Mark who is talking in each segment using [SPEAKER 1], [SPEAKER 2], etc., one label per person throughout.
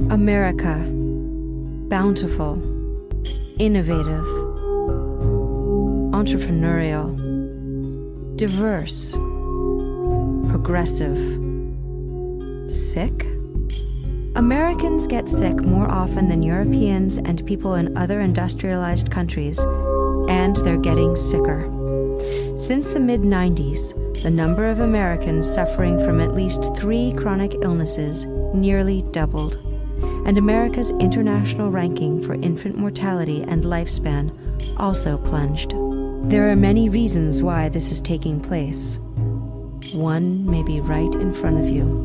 [SPEAKER 1] America, bountiful, innovative, entrepreneurial, diverse, progressive. Sick? Americans get sick more often than Europeans and people in other industrialized countries, and they're getting sicker. Since the mid-90s, the number of Americans suffering from at least 3 chronic illnesses nearly doubled, and America's international ranking for infant mortality and lifespan also plunged. There are many reasons why this is taking place. One may be right in front of you.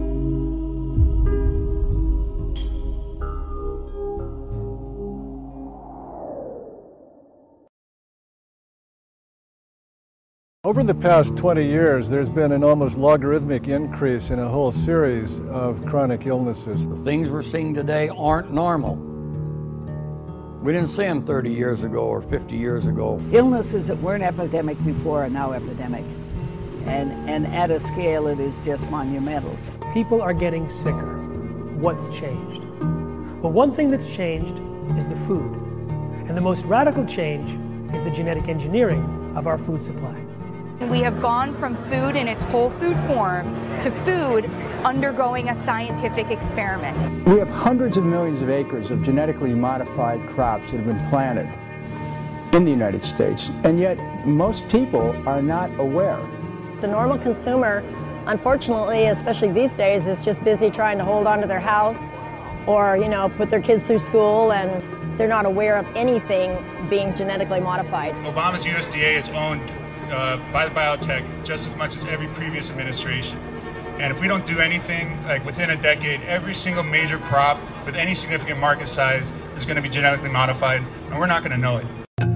[SPEAKER 2] Over the past 20 years, there's been an almost logarithmic increase in a whole series of chronic illnesses.
[SPEAKER 3] The things we're seeing today aren't normal. We didn't see them 30 years ago or 50 years ago.
[SPEAKER 4] Illnesses that weren't epidemic before are now epidemic. And at a scale it is just monumental.
[SPEAKER 5] People are getting sicker. What's changed? Well, one thing that's changed is the food. And the most radical change is the genetic engineering of our food supply.
[SPEAKER 6] We have gone from food in its whole food form to food undergoing a scientific experiment.
[SPEAKER 7] We have hundreds of millions of acres of genetically modified crops that have been planted in the United States, and yet most people are not aware.
[SPEAKER 8] The normal consumer, unfortunately, especially these days, is just busy trying to hold on to their house or, put their kids through school, and they're not aware of anything being genetically modified.
[SPEAKER 9] Obama's USDA is owned by the biotech just as much as every previous administration. And if we don't do anything, like within a decade, every single major crop with any significant market size is going to be genetically modified, and we're not going to know it.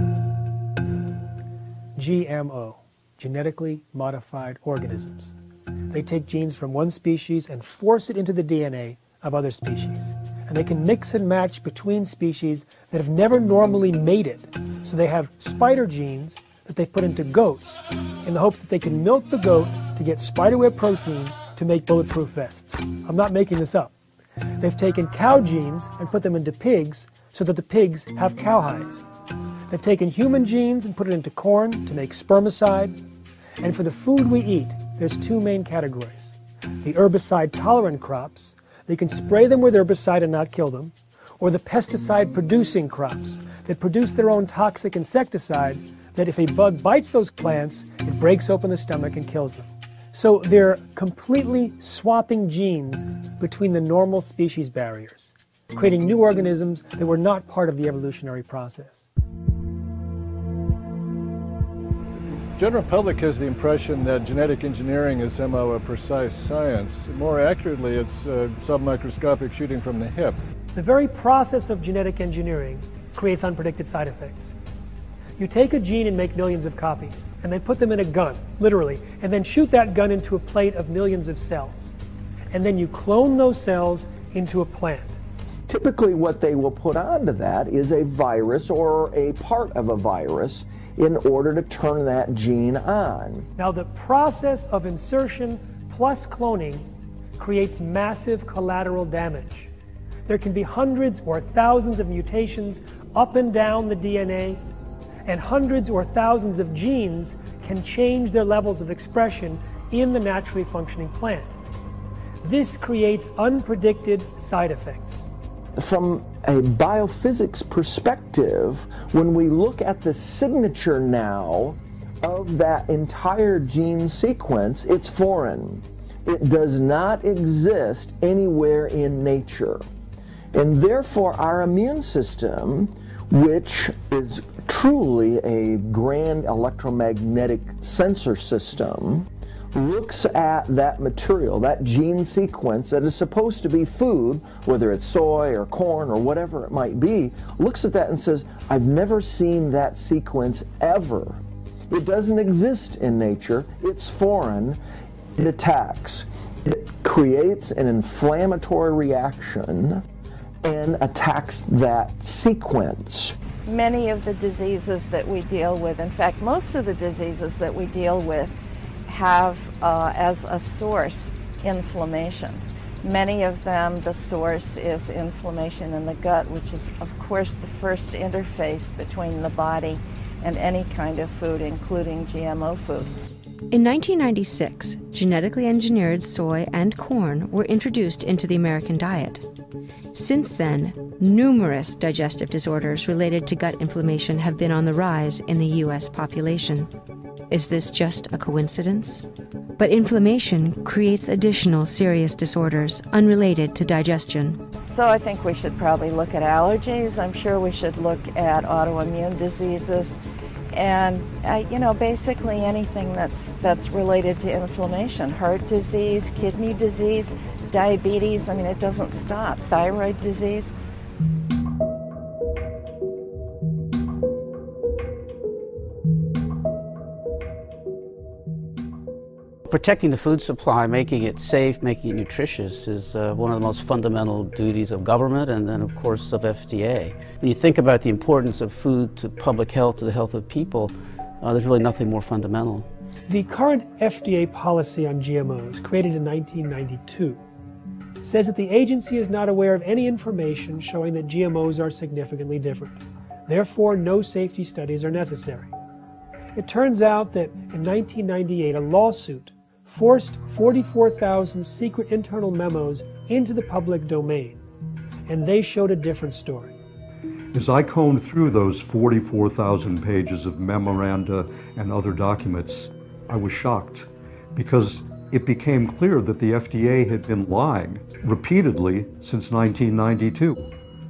[SPEAKER 5] GMO, genetically modified organisms. They take genes from one species and force it into the DNA of other species. And they can mix and match between species that have never normally mated. So they have spider genes that they put into goats in the hopes that they can milk the goat to get spiderweb protein to make bulletproof vests. I'm not making this up. They've taken cow genes and put them into pigs so that the pigs have cowhides. They've taken human genes and put it into corn to make spermicide. And for the food we eat, there's 2 main categories. The herbicide-tolerant crops, they can spray them with herbicide and not kill them, or the pesticide-producing crops that produce their own toxic insecticide that if a bug bites those plants, it breaks open the stomach and kills them. So they're completely swapping genes between the normal species barriers, creating new organisms that were not part of the evolutionary process.
[SPEAKER 2] The general public has the impression that genetic engineering is somehow a precise science. More accurately, it's submicroscopic shooting from the hip.
[SPEAKER 5] The very process of genetic engineering creates unpredicted side effects. You take a gene and make millions of copies, and then put them in a gun, literally, and then shoot that gun into a plate of millions of cells. And then you clone those cells into a plant.
[SPEAKER 10] Typically what they will put onto that is a virus or a part of a virus in order to turn that gene on.
[SPEAKER 5] Now the process of insertion plus cloning creates massive collateral damage. There can be hundreds or thousands of mutations up and down the DNA, and hundreds or thousands of genes can change their levels of expression in the naturally functioning plant. This creates unpredicted side effects.
[SPEAKER 10] From a biophysics perspective, when we look at the signature now of that entire gene sequence, it's foreign. It does not exist anywhere in nature. And therefore our immune system, which is truly a grand electromagnetic sensor system, looks at that material, that gene sequence that is supposed to be food, whether it's soy or corn or whatever it might be, looks at that and says, I've never seen that sequence ever. It doesn't exist in nature, it's foreign, it attacks. It creates an inflammatory reaction and attacks that sequence.
[SPEAKER 4] Many of the diseases that we deal with, in fact, most of the diseases that we deal with have as a source inflammation.
[SPEAKER 11] Many of them, the source is inflammation in the gut, which is, of course, the first interface between the body and any kind of food, including GMO food.
[SPEAKER 1] In 1996, genetically engineered soy and corn were introduced into the American diet. Since then, numerous digestive disorders related to gut inflammation have been on the rise in the U.S. population. Is this just a coincidence? But inflammation creates additional serious disorders unrelated to digestion.
[SPEAKER 11] So I think we should probably look at allergies. I'm sure we should look at autoimmune diseases and, basically anything that's related to inflammation. Heart disease, kidney disease, diabetes, it doesn't stop. Thyroid disease.
[SPEAKER 12] Protecting the food supply, making it safe, making it nutritious is one of the most fundamental duties of government and then, of course, of FDA. When you think about the importance of food to public health, to the health of people, there's really nothing more fundamental.
[SPEAKER 5] The current FDA policy on GMOs, created in 1992, says that the agency is not aware of any information showing that GMOs are significantly different. Therefore, no safety studies are necessary. It turns out that in 1998, a lawsuit forced 44,000 secret internal memos into the public domain, and they showed a different story.
[SPEAKER 13] As I combed through those 44,000 pages of memoranda and other documents, I was shocked because it became clear that the FDA had been lying repeatedly since 1992,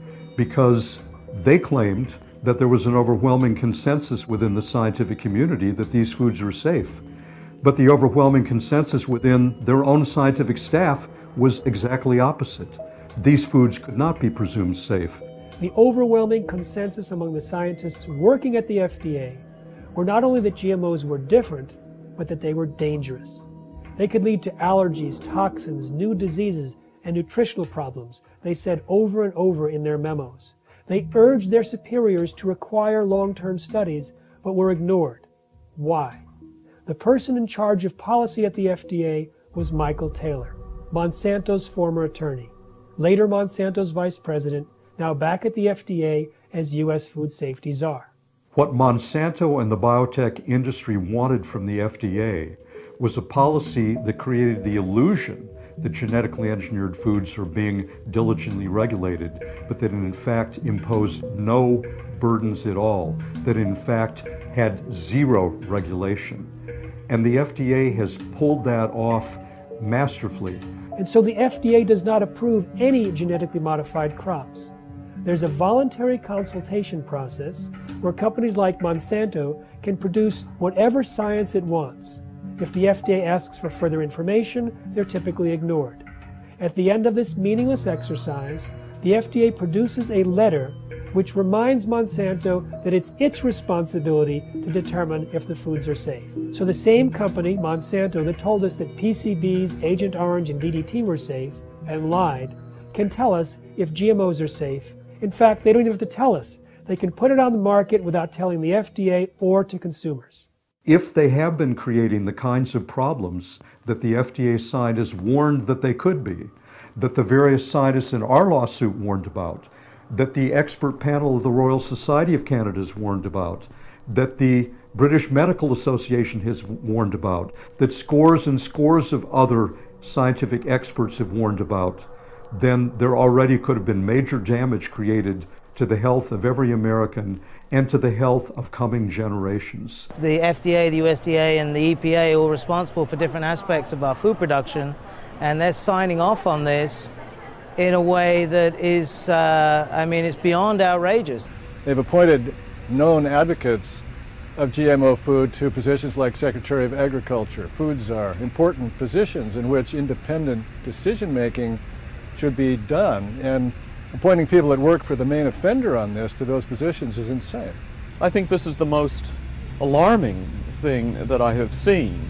[SPEAKER 13] because they claimed that there was an overwhelming consensus within the scientific community that these foods are safe. But the overwhelming consensus within their own scientific staff was exactly opposite. These foods could not be presumed safe.
[SPEAKER 5] The overwhelming consensus among the scientists working at the FDA were not only that GMOs were different, but that they were dangerous. They could lead to allergies, toxins, new diseases, and nutritional problems, they said over and over in their memos. They urged their superiors to require long-term studies, but were ignored. Why? The person in charge of policy at the FDA was Michael Taylor, Monsanto's former attorney, later Monsanto's vice president, now back at the FDA as U.S. food safety czar.
[SPEAKER 13] What Monsanto and the biotech industry wanted from the FDA was a policy that created the illusion that genetically engineered foods are being diligently regulated, but that in fact imposed no burdens at all, that in fact had zero regulation. And the FDA has pulled that off masterfully.
[SPEAKER 5] And so the FDA does not approve any genetically modified crops. There's a voluntary consultation process where companies like Monsanto can produce whatever science it wants. If the FDA asks for further information, they're typically ignored. At the end of this meaningless exercise, the FDA produces a letter which reminds Monsanto that it's its responsibility to determine if the foods are safe. So the same company, Monsanto, that told us that PCBs, Agent Orange, and DDT were safe, and lied, can tell us if GMOs are safe. In fact, they don't even have to tell us. They can put it on the market without telling the FDA or to consumers.
[SPEAKER 13] If they have been creating the kinds of problems that the FDA scientists warned that they could be, that the various scientists in our lawsuit warned about, that the expert panel of the Royal Society of Canada has warned about, that the British Medical Association has warned about, that scores and scores of other scientific experts have warned about, then there already could have been major damage created to the health of every American and to the health of coming generations.
[SPEAKER 14] The FDA, the USDA, and the EPA are all responsible for different aspects of our food production, and they're signing off on this in a way that is, it's beyond outrageous.
[SPEAKER 2] They've appointed known advocates of GMO food to positions like Secretary of Agriculture, Food Czar, important positions in which independent decision-making should be done. And appointing people that work for the main offender on this to those positions is insane.
[SPEAKER 15] I think this is the most alarming thing that I have seen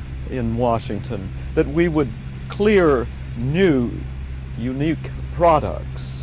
[SPEAKER 15] in Washington, that we would clear new, unique products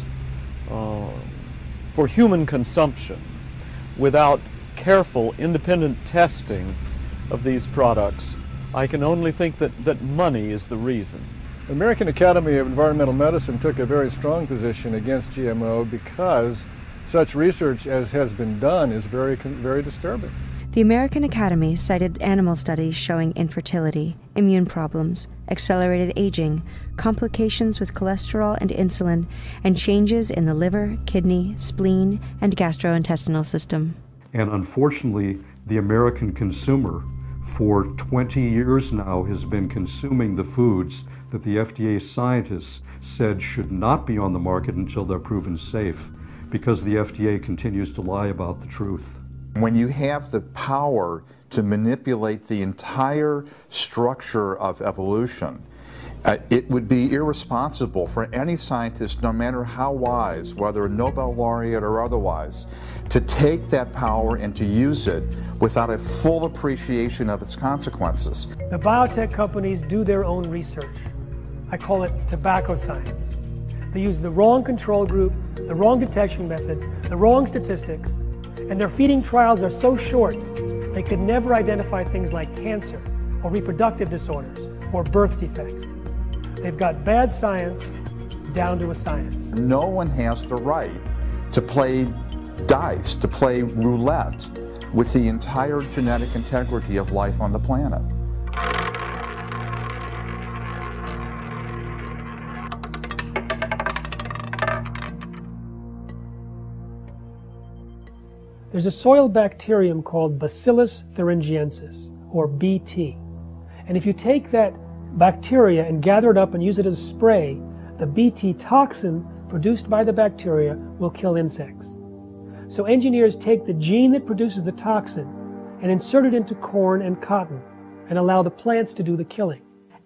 [SPEAKER 15] for human consumption without careful, independent testing of these products. I can only think that money is the reason.
[SPEAKER 2] The American Academy of Environmental Medicine took a very strong position against GMO because such research as has been done is very disturbing.
[SPEAKER 1] The American Academy cited animal studies showing infertility, immune problems, accelerated aging, complications with cholesterol and insulin, and changes in the liver, kidney, spleen, and gastrointestinal system.
[SPEAKER 13] And unfortunately, the American consumer for 20 years now has been consuming the foods that the FDA scientists said should not be on the market until they're proven safe, because the FDA continues to lie about the truth.
[SPEAKER 16] When you have the power to manipulate the entire structure of evolution, it would be irresponsible for any scientist, no matter how wise, whether a Nobel laureate or otherwise, to take that power and to use it without a full appreciation of its consequences.
[SPEAKER 5] The biotech companies do their own research. I call it tobacco science. They use the wrong control group, the wrong detection method, the wrong statistics, and their feeding trials are so short they could never identify things like cancer or reproductive disorders or birth defects. They've got bad science down to a science.
[SPEAKER 16] No one has the right to play dice, to play roulette with the entire genetic integrity of life on the planet.
[SPEAKER 5] There's a soil bacterium called Bacillus thuringiensis, or BT. And if you take that bacteria and gather it up and use it as a spray, the BT toxin produced by the bacteria will kill insects. So engineers take the gene that produces the toxin and insert it into corn and cotton and allow the plants to do the killing.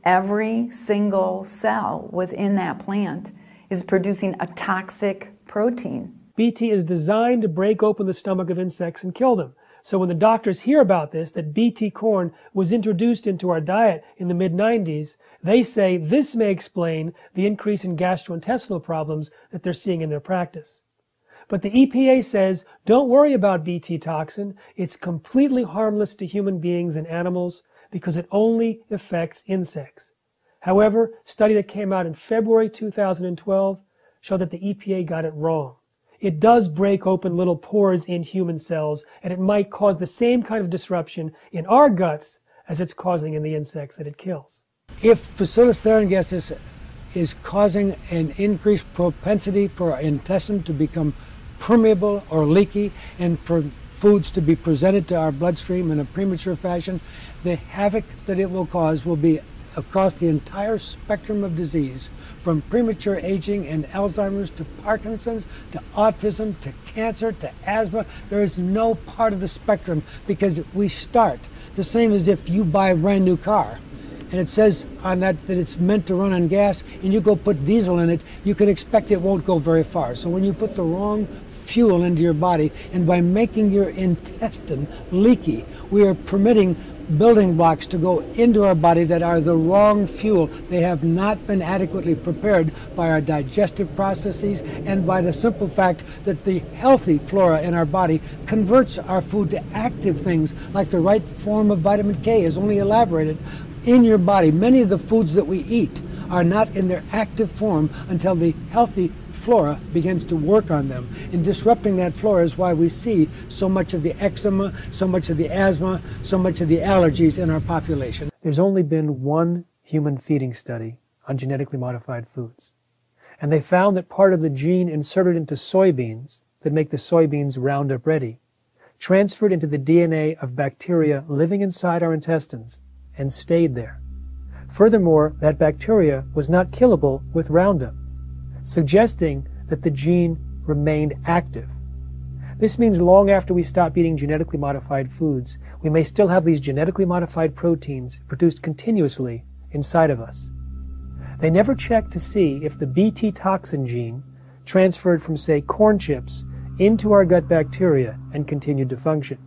[SPEAKER 17] Every single cell within that plant is producing a toxic protein.
[SPEAKER 5] BT is designed to break open the stomach of insects and kill them. So when the doctors hear about this, that BT corn was introduced into our diet in the mid-90s, they say this may explain the increase in gastrointestinal problems that they're seeing in their practice. But the EPA says, don't worry about BT toxin. It's completely harmless to human beings and animals because it only affects insects. However, a study that came out in February 2012 showed that the EPA got it wrong. It does break open little pores in human cells, and it might cause the same kind of disruption in our guts as it's causing in the insects that it kills.
[SPEAKER 18] If Bacillus thuringiensis is causing an increased propensity for our intestine to become permeable or leaky and for foods to be presented to our bloodstream in a premature fashion, the havoc that it will cause will be across the entire spectrum of disease, from premature aging and Alzheimer's to Parkinson's to autism to cancer to asthma. There is no part of the spectrum, because we start the same as if you buy a brand new car and it says on that it's meant to run on gas, and you go put diesel in it, you can expect it won't go very far. So when you put the wrong fuel into your body, and by making your intestine leaky, we are permitting building blocks to go into our body that are the wrong fuel. They have not been adequately prepared by our digestive processes and by the simple fact that the healthy flora in our body converts our food to active things, like the right form of vitamin K is only elaborated in your body. Many of the foods that we eat are not in their active form until the healthy flora begins to work on them. And disrupting that flora is why we see so much of the eczema, so much of the asthma, so much of the allergies in our population.
[SPEAKER 5] There's only been one human feeding study on genetically modified foods. And they found that part of the gene inserted into soybeans that make the soybeans Roundup ready transferred into the DNA of bacteria living inside our intestines and stayed there. Furthermore, that bacteria was not killable with Roundup, suggesting that the gene remained active. This means long after we stop eating genetically modified foods, we may still have these genetically modified proteins produced continuously inside of us. They never checked to see if the BT toxin gene transferred from, say, corn chips into our gut bacteria and continued to function.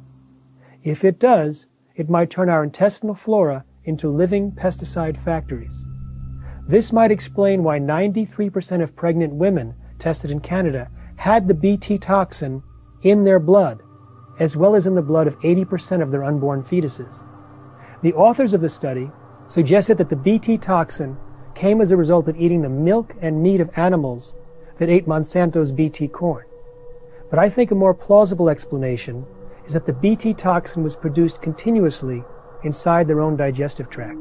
[SPEAKER 5] If it does, it might turn our intestinal flora into living pesticide factories. This might explain why 93% of pregnant women tested in Canada had the BT toxin in their blood, as well as in the blood of 80% of their unborn fetuses. The authors of the study suggested that the BT toxin came as a result of eating the milk and meat of animals that ate Monsanto's Bt corn. But I think a more plausible explanation is that the Bt toxin was produced continuously inside their own digestive tract.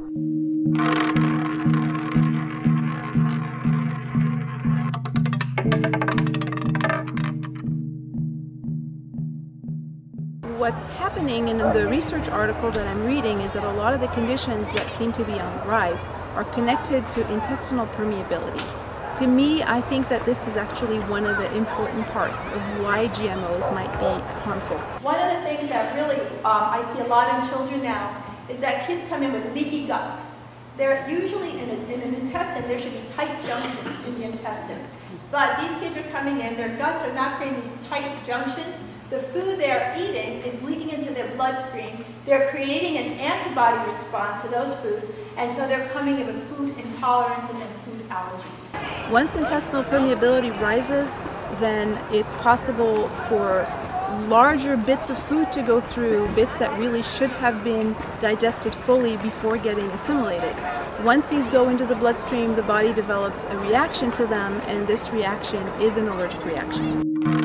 [SPEAKER 19] What's happening in the research article that I'm reading is that a lot of the conditions that seem to be on the rise are connected to intestinal permeability. To me, I think that this is actually one of the important parts of why GMOs might be harmful.
[SPEAKER 20] One of the things that really I see a lot in children now is that kids come in with leaky guts. They're usually in an intestine, there should be tight junctions in the intestine. But these kids are coming in, their guts are not creating these tight junctions. The food they're eating is leaking into their bloodstream. They're creating an antibody response to those foods, and so they're coming in with food intolerances and food allergies.
[SPEAKER 19] Once intestinal permeability rises, then it's possible for larger bits of food to go through, bits that really should have been digested fully before getting assimilated. Once these go into the bloodstream, the body develops a reaction to them, and this reaction is an allergic reaction.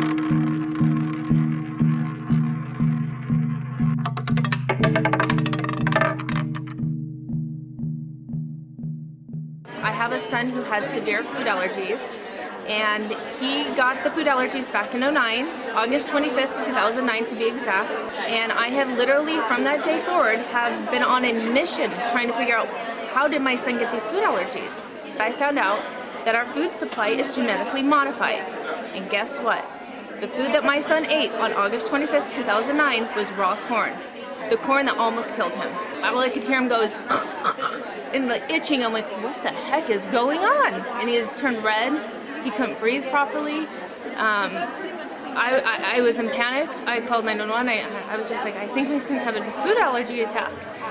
[SPEAKER 21] I have a son who has severe food allergies, and he got the food allergies back in '09, August 25th, 2009 to be exact, and I have literally from that day forward have been on a mission trying to figure out how did my son get these food allergies. I found out that our food supply is genetically modified, and guess what? The food that my son ate on August 25th, 2009 was raw corn. The corn that almost killed him. All I could hear him go is and like itching. I'm like, what the heck is going on? And he has turned red. He couldn't breathe properly. I was in panic. I called 911. I was just like, I think my son's having a food allergy attack.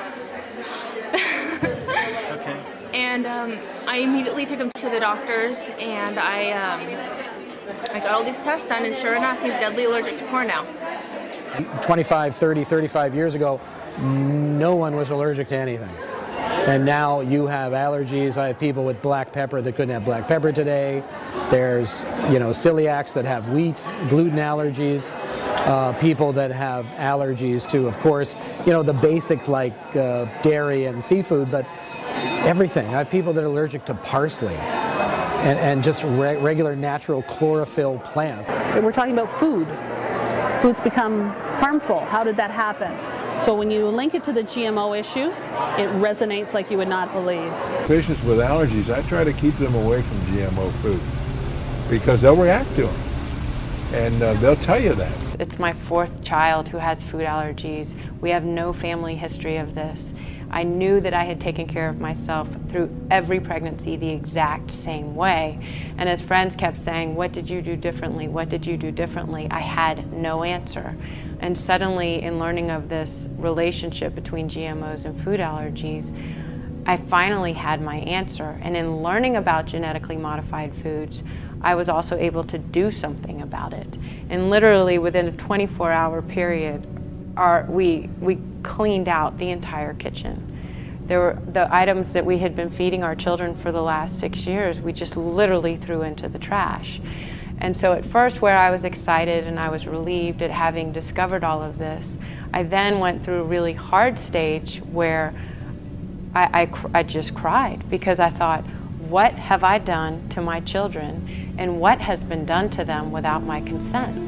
[SPEAKER 22] It's okay.
[SPEAKER 21] And I immediately took him to the doctors, and I got all these tests done, and sure enough, he's deadly allergic to corn now.
[SPEAKER 23] 25, 30, 35 years ago, no one was allergic to anything. And now you have allergies. I have people with black pepper that couldn't have black pepper today. There's, celiacs that have wheat, gluten allergies. People that have allergies to, of course, the basics like dairy and seafood, but everything. I have people that are allergic to parsley and just regular natural chlorophyll plants.
[SPEAKER 24] We're talking about food. Foods become harmful. How did that happen? So when you link it to the GMO issue, it resonates like you would not believe.
[SPEAKER 2] Patients with allergies, I try to keep them away from GMO foods because they'll react to them, and they'll tell you that.
[SPEAKER 25] It's my fourth child who has food allergies. We have no family history of this. I knew that I had taken care of myself through every pregnancy the exact same way. And as friends kept saying, what did you do differently? What did you do differently? I had no answer. And suddenly, in learning of this relationship between GMOs and food allergies, I finally had my answer. And in learning about genetically modified foods, I was also able to do something about it. And literally within a 24-hour period, we cleaned out the entire kitchen. There were the items that we had been feeding our children for the last 6 years, we just literally threw into the trash. And so at first, where I was excited and I was relieved at having discovered all of this, I then went through a really hard stage where I just cried because I thought, what have I done to my children and what has been done to them without my consent?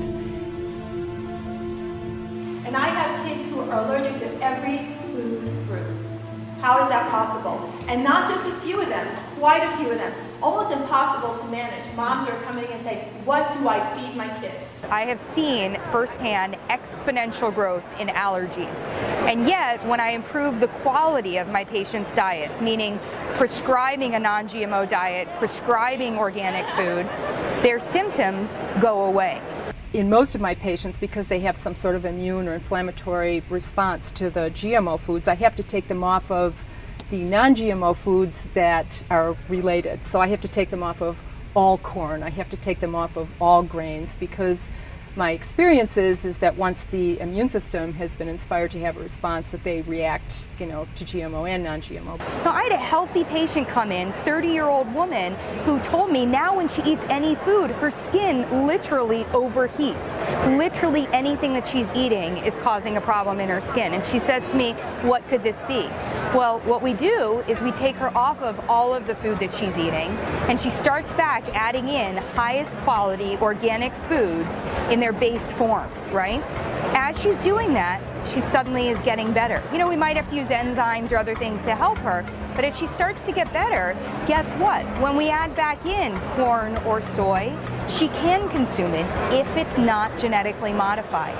[SPEAKER 20] And I have kids who are allergic to every food group. How is that possible? And not just a few of them, quite a few of them. Almost impossible to manage. Moms are coming and saying, what do I feed my kid?
[SPEAKER 6] I have seen firsthand exponential growth in allergies. And yet, when I improve the quality of my patients' diets, meaning prescribing a non-GMO diet, prescribing organic food, their symptoms go away.
[SPEAKER 26] In most of my patients, because they have some sort of immune or inflammatory response to the GMO foods, I have to take them off of the non-GMO foods that are related. So I have to take them off of all corn. I have to take them off of all grains because my experience is that once the immune system has been inspired to have a response, that they react, to GMO and non-GMO.
[SPEAKER 6] Now, I had a healthy patient come in, 30-year-old woman, who told me now when she eats any food, her skin literally overheats. Literally anything that she's eating is causing a problem in her skin. And she says to me, what could this be? Well, what we do is we take her off of all of the food that she's eating, and she starts back adding in highest quality organic foods in their base forms, right? As she's doing that, she suddenly is getting better. We might have to use enzymes or other things to help her, but as she starts to get better, guess what? When we add back in corn or soy, she can consume it if it's not genetically modified.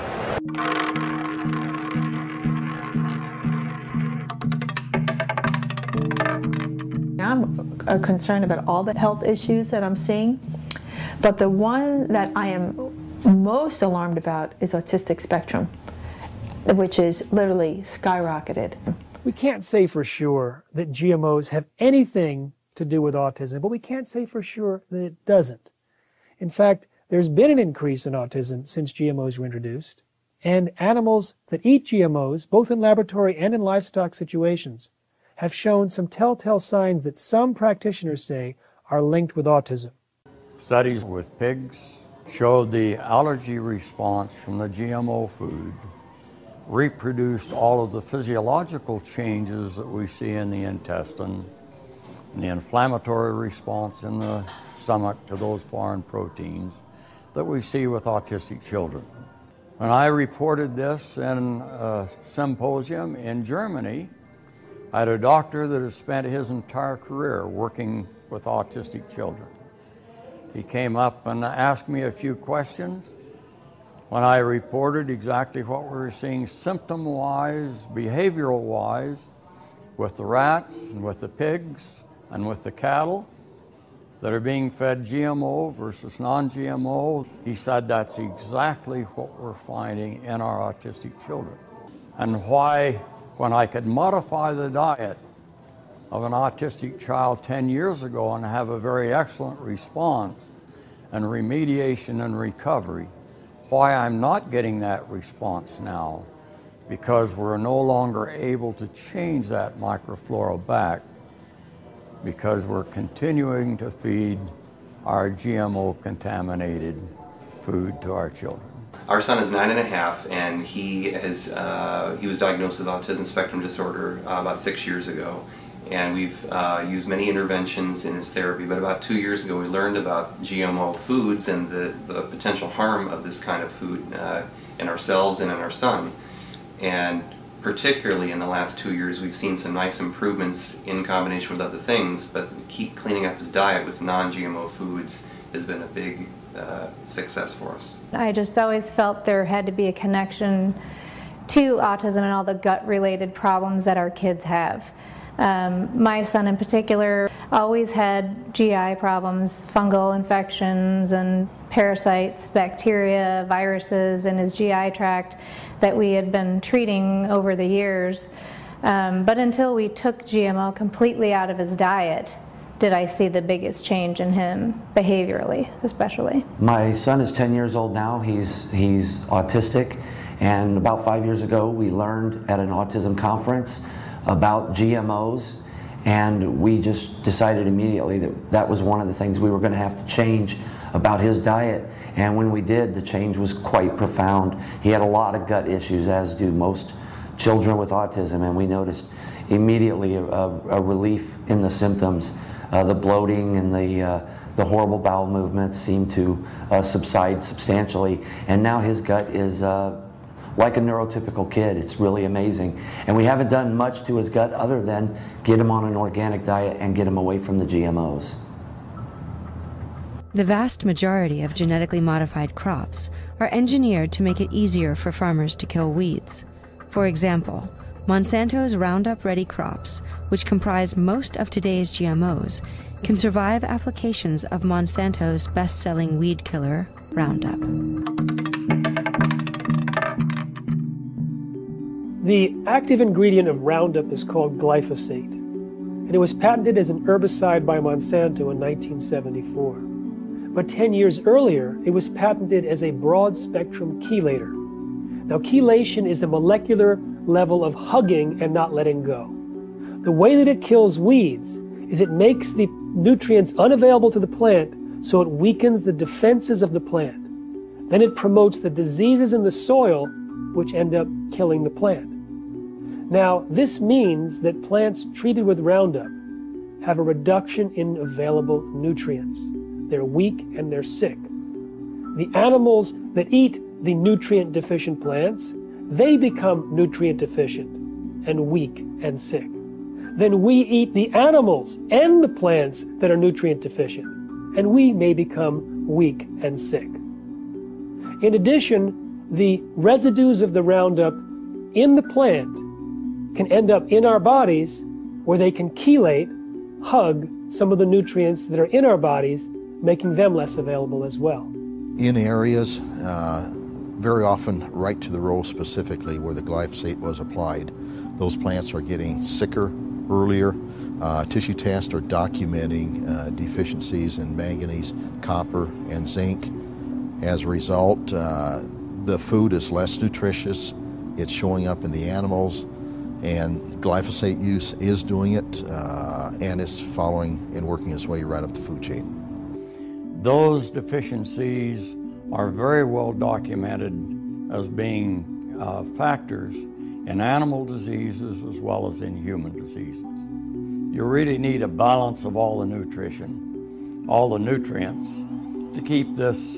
[SPEAKER 3] I'm concerned about all the health issues that I'm seeing, but the one that I am most alarmed about is autistic spectrum, which is literally skyrocketed.
[SPEAKER 5] We can't say for sure that GMOs have anything to do with autism, but we can't say for sure that it doesn't. In fact, there's been an increase in autism since GMOs were introduced, and animals that eat GMOs, both in laboratory and in livestock situations, have shown some telltale signs that some practitioners say are linked with autism.
[SPEAKER 7] Studies with pigs showed the allergy response from the GMO food reproduced all of the physiological changes that we see in the intestine, the inflammatory response in the stomach to those foreign proteins that we see with autistic children. When I reported this in a symposium in Germany, I had a doctor that has spent his entire career working with autistic children. He came up and asked me a few questions. When I reported exactly what we were seeing symptom-wise, behavioral-wise, with the rats and with the pigs and with the cattle that are being fed GMO versus non-GMO, he said that's exactly what we're finding in our autistic children. And why, when I could modify the diet of an autistic child 10 years ago and have a very excellent response and remediation and recovery, why I'm not getting that response now, because we're no longer able to change that microflora back because we're continuing to feed our GMO contaminated food to our children.
[SPEAKER 8] Our son is 9.5, and he was diagnosed with autism spectrum disorder about 6 years ago. And we've used many interventions in his therapy, but about 2 years ago we learned about GMO foods and the potential harm of this kind of food in ourselves and in our son. And particularly in the last 2 years we've seen some nice improvements in combination with other things, but keep cleaning up his diet with non-GMO foods has been a big success for us.
[SPEAKER 9] I just always felt there had to be a connection to autism and all the gut-related problems that our kids have. My son in particular always had GI problems, fungal infections and parasites, bacteria, viruses in his GI tract that we had been treating over the years. But until we took GMO completely out of his diet, did I see the biggest change in him, behaviorally especially.
[SPEAKER 10] My son is 10 years old now. He's autistic, and about 5 years ago we learned at an autism conference about GMOs, and we just decided immediately that that was one of the things we were going to have to change about his diet. And when we did, the change was quite profound. He had a lot of gut issues, as do most children with autism, and we noticed immediately a relief in the symptoms. The bloating and the horrible bowel movements seemed to subside substantially, and now his gut is like a neurotypical kid. It's really amazing. And we haven't done much to his gut other than get him on an organic diet and get him away from the GMOs.
[SPEAKER 1] The vast majority of genetically modified crops are engineered to make it easier for farmers to kill weeds. For example, Monsanto's Roundup Ready crops, which comprise most of today's GMOs, can survive applications of Monsanto's best-selling weed killer, Roundup.
[SPEAKER 5] The active ingredient of Roundup is called glyphosate, and it was patented as an herbicide by Monsanto in 1974. but 10 years earlier, it was patented as a broad-spectrum chelator. Now, chelation is the molecular level of hugging and not letting go. The way that it kills weeds is it makes the nutrients unavailable to the plant, so it weakens the defenses of the plant. Then it promotes the diseases in the soil, which end up killing the plant. Now, this means that plants treated with Roundup have a reduction in available nutrients. They're weak and they're sick. The animals that eat the nutrient-deficient plants, they become nutrient-deficient and weak and sick. Then we eat the animals and the plants that are nutrient-deficient, and we may become weak and sick. In addition, the residues of the Roundup in the plant can end up in our bodies where they can chelate, hug some of the nutrients that are in our bodies, making them less available as well.
[SPEAKER 4] In areas, very often right to the row specifically where the glyphosate was applied, those plants are getting sicker earlier. Tissue tests are documenting deficiencies in manganese, copper, and zinc. As a result, the food is less nutritious. It's showing up in the animals, and glyphosate use is doing it, and it's following and working its way right up the food chain.
[SPEAKER 7] Those deficiencies are very well documented as being factors in animal diseases as well as in human diseases. You really need a balance of all the nutrition, all the nutrients, to keep this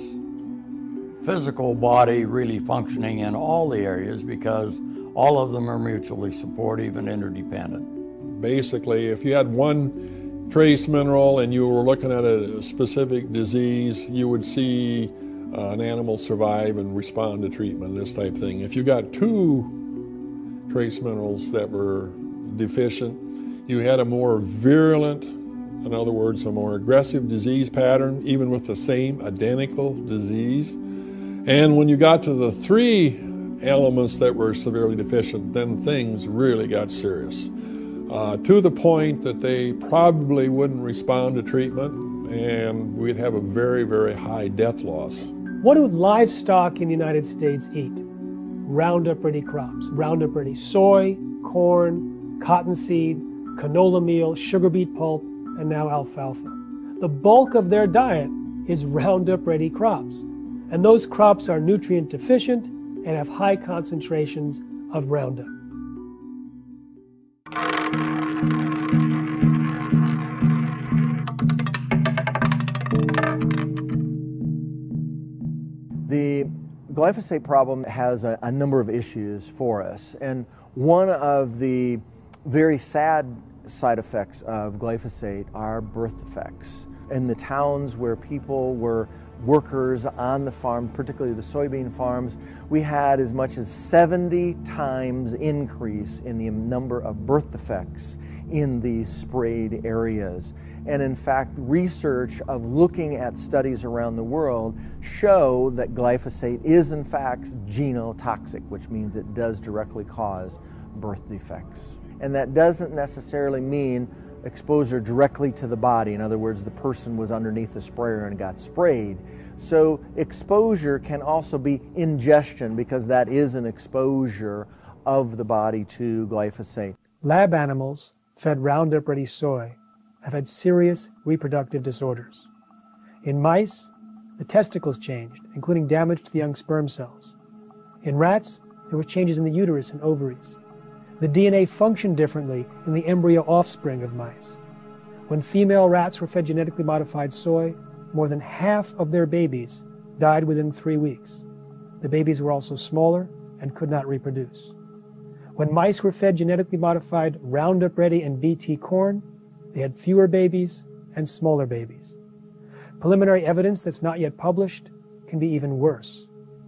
[SPEAKER 7] physical body really functioning in all the areas, because all of them are mutually supportive and interdependent.
[SPEAKER 11] Basically, if you had one trace mineral and you were looking at a specific disease, you would see an animal survive and respond to treatment, this type of thing. If you got two trace minerals that were deficient, you had a more virulent, in other words, a more aggressive disease pattern, even with the same identical disease. And when you got to the three elements that were severely deficient, then things really got serious. To the point that they probably wouldn't respond to treatment, and we'd have a very, very high death loss.
[SPEAKER 5] What do livestock in the United States eat? Roundup-ready crops. Roundup-ready soy, corn, cottonseed, canola meal, sugar beet pulp, and now alfalfa. The bulk of their diet is Roundup-ready crops. And those crops are nutrient deficient and have high concentrations of Roundup.
[SPEAKER 12] The glyphosate problem has a number of issues for us, and one of the very sad side effects of glyphosate are birth defects. In the towns where people were workers on the farm, particularly the soybean farms, we had as much as 70 times increase in the number of birth defects in these sprayed areas. And in fact, research of looking at studies around the world show that glyphosate is in fact genotoxic, which means it does directly cause birth defects. And that doesn't necessarily mean exposure directly to the body. In other words, the person was underneath the sprayer and got sprayed. So exposure can also be ingestion, because that is an exposure of the body to glyphosate.
[SPEAKER 5] Lab animals fed Roundup-ready soy have had serious reproductive disorders. In mice, the testicles changed, including damage to the young sperm cells. In rats, there were changes in the uterus and ovaries. The DNA functioned differently in the embryo offspring of mice. When female rats were fed genetically modified soy, more than half of their babies died within 3 weeks. The babies were also smaller and could not reproduce. When mice were fed genetically modified Roundup Ready and BT corn, they had fewer babies and smaller babies. Preliminary evidence that's not yet published can be even worse.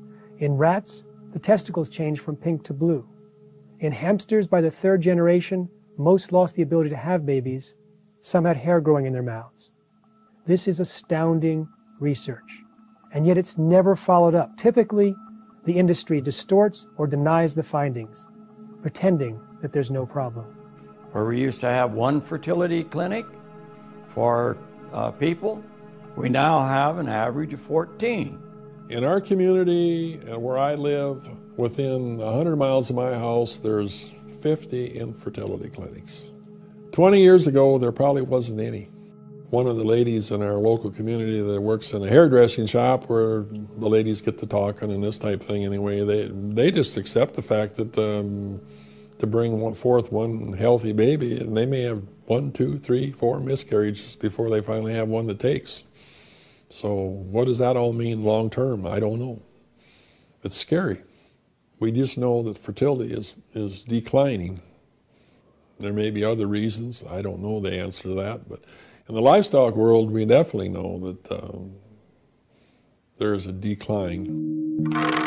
[SPEAKER 5] In rats, the testicles changed from pink to blue. In hamsters, by the 3rd generation, most lost the ability to have babies. Some had hair growing in their mouths. This is astounding research, and yet it's never followed up. Typically, the industry distorts or denies the findings, pretending that there's no problem.
[SPEAKER 7] Where we used to have one fertility clinic for people, we now have an average of 14.
[SPEAKER 11] In our community and where I live, within 100 miles of my house, there's 50 infertility clinics. 20 years ago, there probably wasn't any. One of the ladies in our local community that works in a hairdressing shop where the ladies get to talking and this type of thing anyway, they just accept the fact that to bring forth one healthy baby, and they may have 1, 2, 3, 4 miscarriages before they finally have one that takes. So what does that all mean long term? I don't know. It's scary. We just know that fertility is declining. There may be other reasons. I don't know the answer to that. But in the livestock world, we definitely know that there is a decline.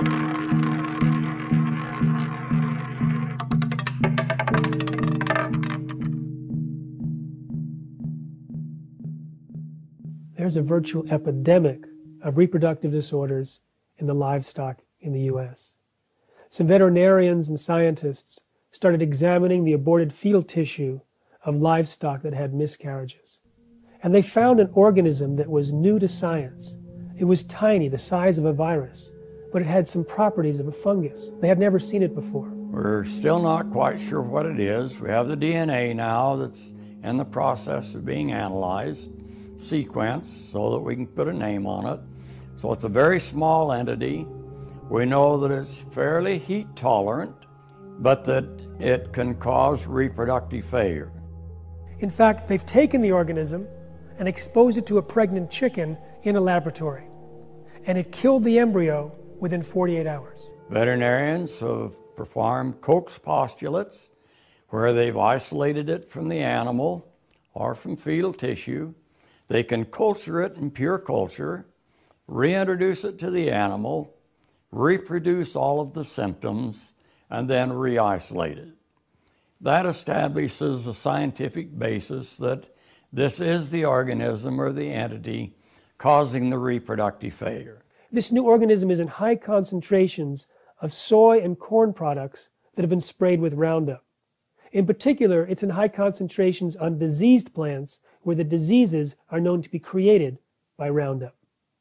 [SPEAKER 5] There's a virtual epidemic of reproductive disorders in the livestock in the U.S. Some veterinarians and scientists started examining the aborted fetal tissue of livestock that had miscarriages. And they found an organism that was new to science. It was tiny, the size of a virus, but it had some properties of a fungus. They had never seen it before.
[SPEAKER 7] We're still not quite sure what it is. We have the DNA now that's in the process of being analyzed, sequenced, so that we can put a name on it. So it's a very small entity. We know that it's fairly heat tolerant, but that it can cause reproductive failure.
[SPEAKER 5] In fact, they've taken the organism and exposed it to a pregnant chicken in a laboratory, and it killed the embryo within 48 hours.
[SPEAKER 7] Veterinarians have performed Koch's postulates, where they've isolated it from the animal or from fetal tissue. They can culture it in pure culture, reintroduce it to the animal, reproduce all of the symptoms, and then re-isolate it. That establishes a scientific basis that this is the organism or the entity causing the reproductive failure.
[SPEAKER 5] This new organism is in high concentrations of soy and corn products that have been sprayed with Roundup. In particular, it's in high concentrations on diseased plants where the diseases are known to be created by Roundup.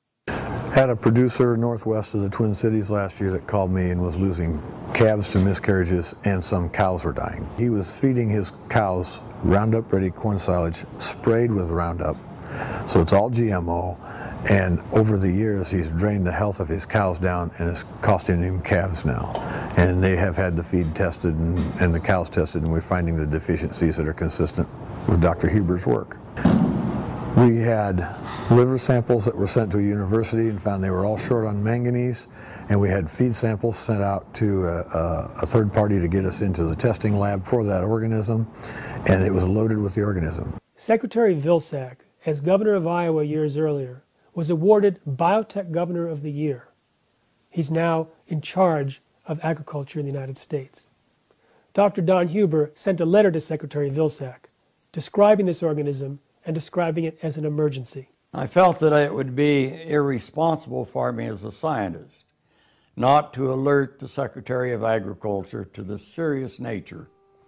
[SPEAKER 13] Had a producer northwest of the Twin Cities last year that called me and was losing calves to miscarriages, and some cows were dying. He was feeding his cows Roundup Ready corn silage sprayed with Roundup, so it's all GMO, and over the years he's drained the health of his cows down, and it's costing him calves now. And they have had the feed tested and the cows tested, and we're finding the deficiencies that are consistent with Dr. Huber's work. We had liver samples that were sent to a university and found they were all short on manganese, and we had feed samples sent out to a third party to get us into the testing lab for that organism, and it was loaded with the organism.
[SPEAKER 5] Secretary Vilsack, as governor of Iowa years earlier, was awarded Biotech Governor of the Year. He's now in charge of agriculture in the United States. Dr. Don Huber sent a letter to Secretary Vilsack describing this organism and describing it as an emergency.
[SPEAKER 7] I felt that it would be irresponsible for me as a scientist not to alert the Secretary of Agriculture to the serious nature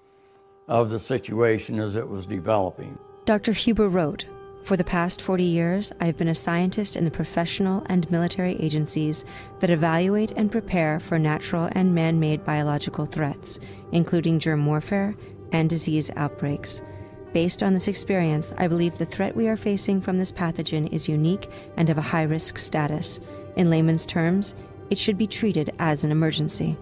[SPEAKER 7] of the situation as it was developing.
[SPEAKER 1] Dr. Huber wrote, "For the past 40 years, I have been a scientist in the professional and military agencies that evaluate and prepare for natural and man-made biological threats, including germ warfare and disease outbreaks. Based on this experience, I believe the threat we are facing from this pathogen is unique and of a high-risk status. In layman's terms, it should be treated as an emergency."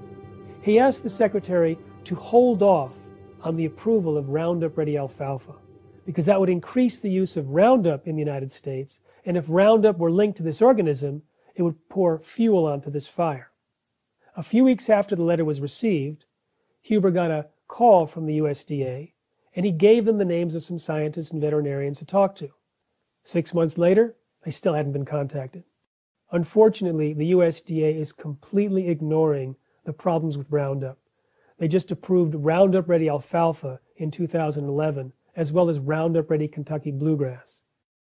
[SPEAKER 5] He asked the Secretary to hold off on the approval of Roundup Ready alfalfa, because that would increase the use of Roundup in the United States, and if Roundup were linked to this organism, it would pour fuel onto this fire. A few weeks after the letter was received, Huber got a call from the USDA, and he gave them the names of some scientists and veterinarians to talk to. 6 months later, they still hadn't been contacted. Unfortunately, the USDA is completely ignoring the problems with Roundup. They just approved Roundup Ready alfalfa in 2011, as well as Roundup Ready Kentucky bluegrass.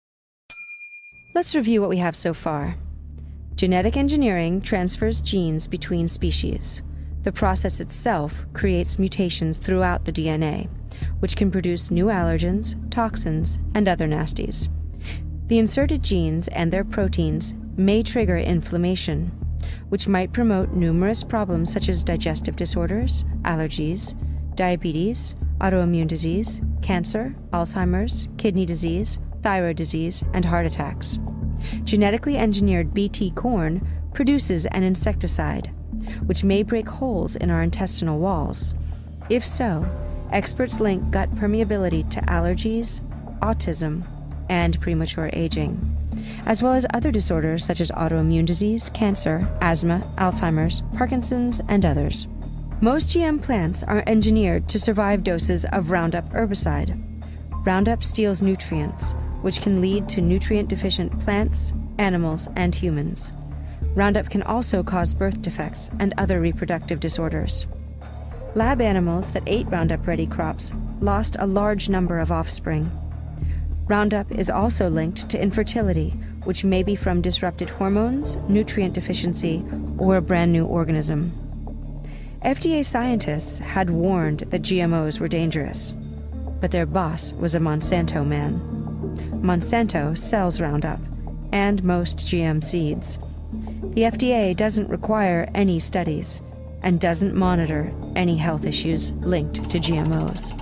[SPEAKER 1] Let's review what we have so far. Genetic engineering transfers genes between species. The process itself creates mutations throughout the DNA, which can produce new allergens, toxins, and other nasties. The inserted genes and their proteins may trigger inflammation, which might promote numerous problems such as digestive disorders, allergies, diabetes, autoimmune disease, cancer, Alzheimer's, kidney disease, thyroid disease, and heart attacks. Genetically engineered BT corn produces an insecticide, which may break holes in our intestinal walls. If so, experts link gut permeability to allergies, autism, and premature aging, as well as other disorders such as autoimmune disease, cancer, asthma, Alzheimer's, Parkinson's, and others. Most GM plants are engineered to survive doses of Roundup herbicide. Roundup steals nutrients, which can lead to nutrient-deficient plants, animals, and humans. Roundup can also cause birth defects and other reproductive disorders. Lab animals that ate Roundup-ready crops lost a large number of offspring. Roundup is also linked to infertility, which may be from disrupted hormones, nutrient deficiency, or a brand new organism. FDA scientists had warned that GMOs were dangerous, but their boss was a Monsanto man. Monsanto sells Roundup and most GM seeds. The FDA doesn't require any studies and doesn't monitor any health issues linked to GMOs.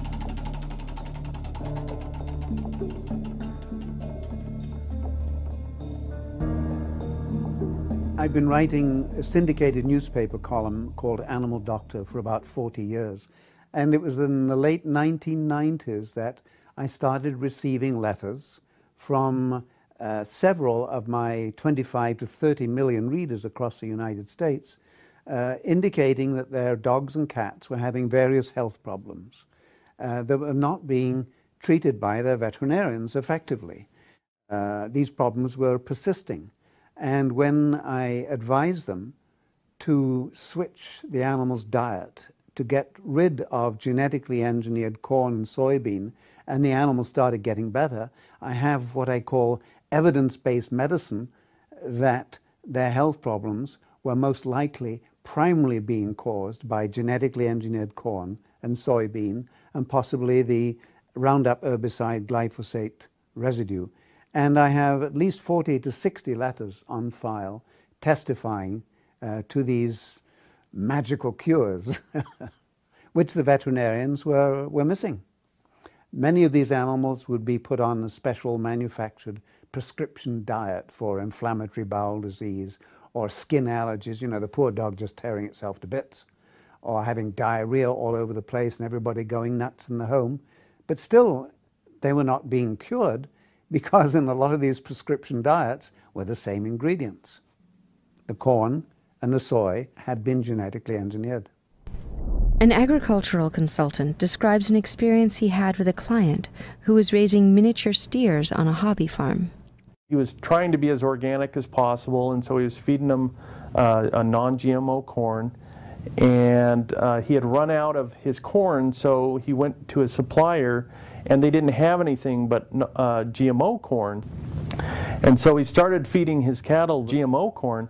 [SPEAKER 14] I've been writing a syndicated newspaper column called Animal Doctor for about 40 years. And it was in the late 1990s that I started receiving letters from several of my 25 to 30 million readers across the United States indicating that their dogs and cats were having various health problems that were not being treated by their veterinarians effectively. These problems were persisting. And when I advised them to switch the animal's diet, to get rid of genetically engineered corn and soybean, and the animals started getting better, I have what I call evidence-based medicine that their health problems were most likely primarily being caused by genetically engineered corn and soybean, and possibly the Roundup herbicide glyphosate residue. And I have at least 40 to 60 letters on file testifying to these magical cures, which the veterinarians were missing. Many of these animals would be put on a special manufactured prescription diet for inflammatory bowel disease or skin allergies, you know, the poor dog just tearing itself to bits, or having diarrhea all over the place and everybody going nuts in the home. But still, they were not being cured because in a lot of these prescription diets were the same ingredients. The corn and the soy had been genetically engineered.
[SPEAKER 1] An agricultural consultant describes an experience he had with a client who was raising miniature steers on a hobby farm.
[SPEAKER 15] He was trying to be as organic as possible, and so he was feeding them a non-GMO corn. And he had run out of his corn, so he went to his supplier, and they didn't have anything but GMO corn. And so he started feeding his cattle GMO corn,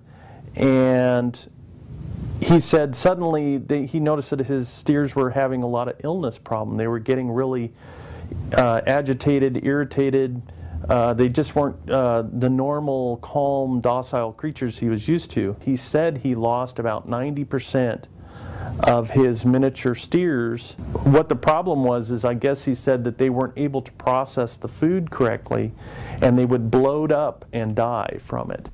[SPEAKER 15] and he said suddenly he noticed that his steers were having a lot of illness problem. They were getting really agitated, irritated. They just weren't the normal, calm, docile creatures he was used to. He said he lost about 90% of his miniature steers. What the problem was is, I guess he said that they weren't able to process the food correctly, and they would bloat up and die from it.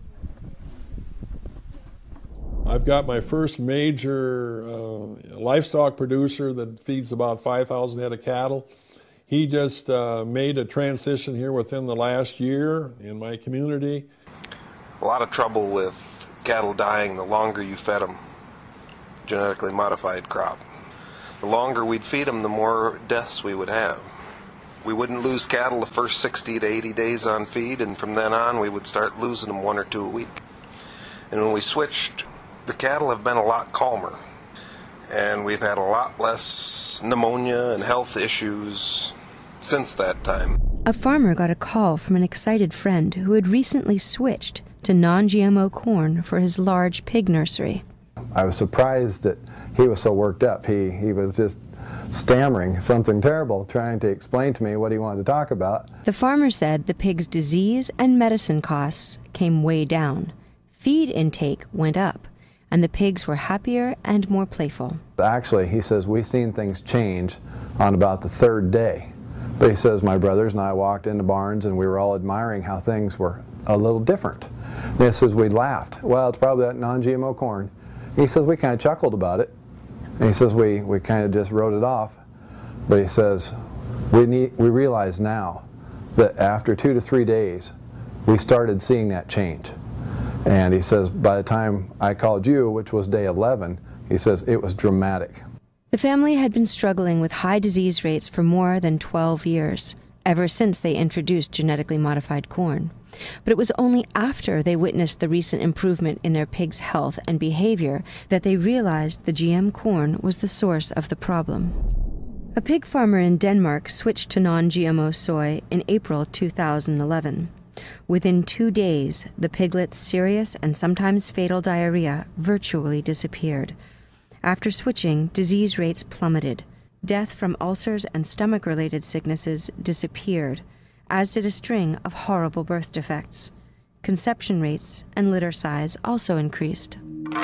[SPEAKER 11] I've got my first major livestock producer that feeds about 5,000 head of cattle. He just made a transition here within the last year in my community.
[SPEAKER 16] A lot of trouble with cattle dying the longer you fed them genetically modified crop. The longer we'd feed them, the more deaths we would have. We wouldn't lose cattle the first 60 to 80 days on feed, and from then on we would start losing them 1 or 2 a week. And when we switched, the cattle have been a lot calmer, and we've had a lot less pneumonia and health issues since that time.
[SPEAKER 1] A farmer got a call from an excited friend who had recently switched to non-GMO corn for his large pig nursery.
[SPEAKER 17] I was surprised that he was so worked up. He was just
[SPEAKER 13] stammering something terrible, trying to explain to me what he wanted to talk about.
[SPEAKER 1] The farmer said the pig's disease and medicine costs came way down. Feed intake went up, and the pigs were happier and more playful.
[SPEAKER 13] Actually, he says, we've seen things change on about the third day. But he says, my brothers and I walked into barns and we were all admiring how things were a little different. And he says, we laughed. Well, it's probably that non-GMO corn. And he says, we kind of chuckled about it. And he says, we kind of just wrote it off. But he says, we realize now that after 2 to 3 days, we started seeing that change. And he says, by the time I called you, which was day 11, he says, it was dramatic.
[SPEAKER 1] The family had been struggling with high disease rates for more than 12 years, ever since they introduced genetically modified corn. But it was only after they witnessed the recent improvement in their pigs' health and behavior that they realized the GM corn was the source of the problem. A pig farmer in Denmark switched to non-GMO soy in April 2011. Within 2 days, the piglet's serious and sometimes fatal diarrhea virtually disappeared. After switching, disease rates plummeted. Death from ulcers and stomach-related sicknesses disappeared, as did a string of horrible birth defects. Conception rates and litter size also increased.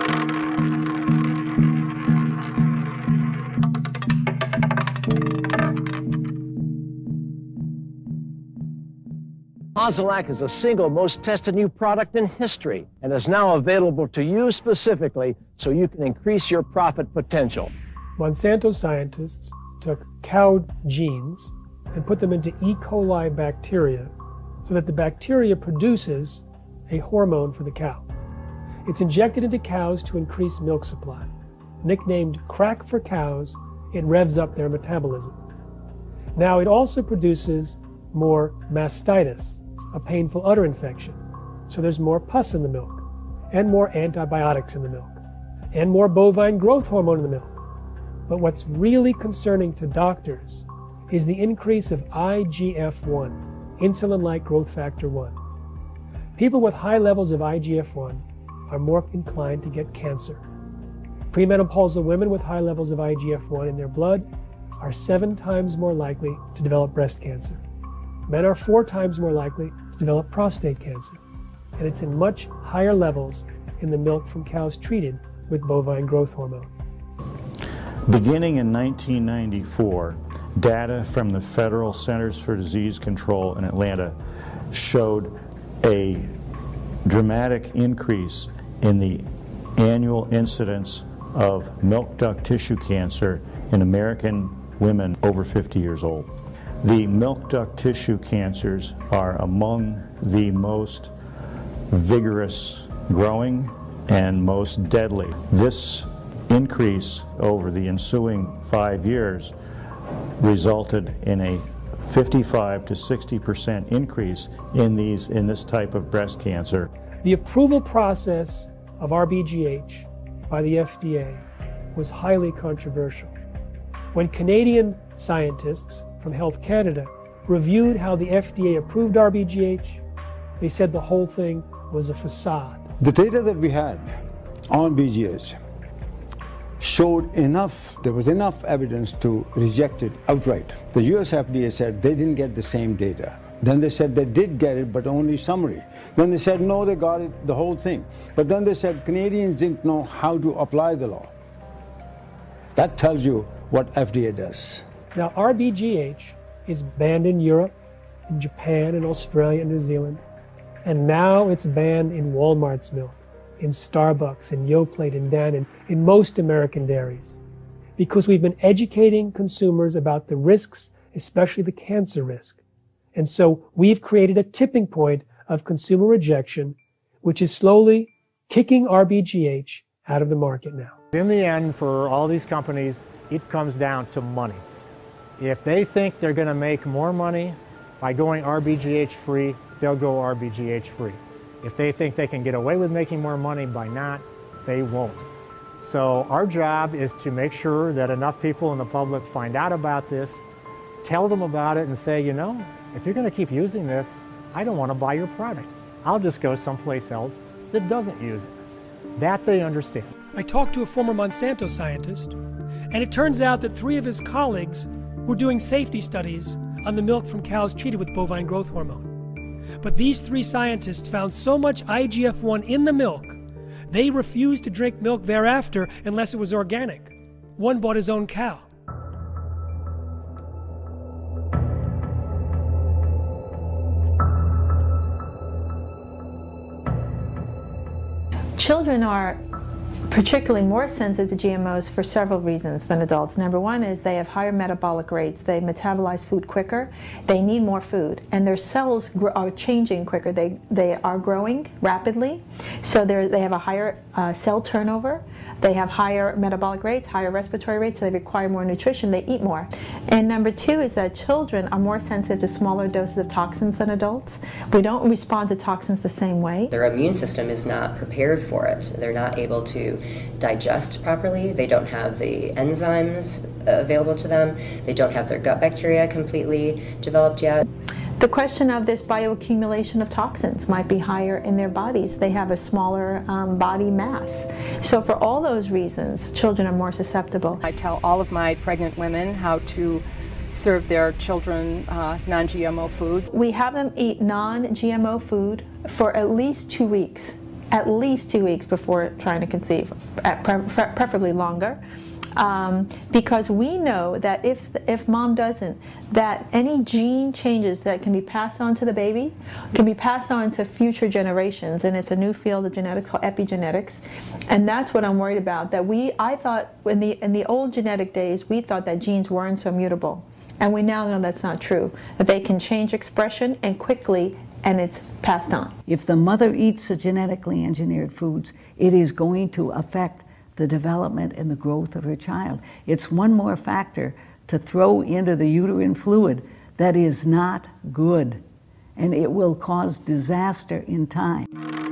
[SPEAKER 17] Ozelac is the single most tested new product in history and is now available to you specifically so you can increase your profit potential.
[SPEAKER 5] Monsanto scientists took cow genes and put them into E. coli bacteria so that the bacteria produces a hormone for the cow. It's injected into cows to increase milk supply. Nicknamed crack for cows, it revs up their metabolism. Now it also produces more mastitis, a painful udder infection. So there's more pus in the milk, and more antibiotics in the milk, and more bovine growth hormone in the milk. But what's really concerning to doctors is the increase of IGF-1, insulin-like growth factor 1. People with high levels of IGF-1 are more inclined to get cancer. Premenopausal women with high levels of IGF-1 in their blood are 7 times more likely to develop breast cancer. Men are 4 times more likely to develop prostate cancer, and it's in much higher levels in the milk from cows treated with bovine growth hormone.
[SPEAKER 18] Beginning in 1994, data from the Federal Centers for Disease Control in Atlanta showed a dramatic increase in the annual incidence of milk duct tissue cancer in American women over 50 years old. The milk duct tissue cancers are among the most vigorous growing and most deadly. This increase over the ensuing 5 years resulted in a 55 to 60% increase in this type of breast cancer.
[SPEAKER 5] The approval process of RBGH by the FDA was highly controversial. When Canadian scientists from Health Canada reviewed how the FDA approved RBGH, they said the whole thing was a facade.
[SPEAKER 19] The data that we had on BGH showed there was enough evidence to reject it outright. The US FDA said they didn't get the same data. Then they said they did get it, but only summary. Then they said no, they got it, the whole thing. But then they said Canadians didn't know how to apply the law. That tells you what FDA does.
[SPEAKER 5] Now, RBGH is banned in Europe, in Japan, in Australia, and New Zealand. And now it's banned in Walmart's milk, in Starbucks, in Yoplait, in Dannon, in most American dairies. Because we've been educating consumers about the risks, especially the cancer risk. And so we've created a tipping point of consumer rejection, which is slowly kicking RBGH out of the market now.
[SPEAKER 21] In the end, for all these companies, it comes down to money. If they think they're going to make more money by going RBGH free, they'll go RBGH free. If they think they can get away with making more money by not, they won't. So our job is to make sure that enough people in the public find out about this, tell them about it, and say, you know, if you're going to keep using this, I don't want to buy your product. I'll just go someplace else that doesn't use it. That they understand.
[SPEAKER 5] I talked to a former Monsanto scientist, And it turns out that 3 of his colleagues were doing safety studies on the milk from cows treated with bovine growth hormone. But these 3 scientists found so much IGF-1 in the milk, they refused to drink milk thereafter unless it was organic. One bought his own cow.
[SPEAKER 3] Children are particularly more sensitive to GMOs for several reasons than adults. Number one is they have higher metabolic rates. They metabolize food quicker. They need more food. And their cells are changing quicker. They are growing rapidly. So they have a higher cell turnover. They have higher metabolic rates, higher respiratory rates, so they require more nutrition. They eat more. And number 2 is that children are more sensitive to smaller doses of toxins than adults. We don't respond to toxins the same way.
[SPEAKER 2] Their immune system is not prepared for it. They're not able to digest properly. They don't have the enzymes available to them. They don't have their gut bacteria completely developed yet.
[SPEAKER 3] The question of this bioaccumulation of toxins might be higher in their bodies. They have a smaller body mass. So for all those reasons, children are more susceptible.
[SPEAKER 26] I tell all of my pregnant women how to serve their children non-GMO foods.
[SPEAKER 3] We have them eat non-GMO food for at least 2 weeks. At least 2 weeks before trying to conceive, preferably longer. Because we know that if mom doesn't, that any gene changes that can be passed on to the baby can be passed on to future generations, and it's a new field of genetics called epigenetics, and that's what I'm worried about. That I thought in the old genetic days we thought that genes weren't so mutable, and we now know that's not true. That they can change expression and quickly, and it's passed on.
[SPEAKER 20] If the mother eats the genetically engineered foods, it is going to affect the development and the growth of her child. It's one more factor to throw into the uterine fluid that is not good, and it will cause disaster in time.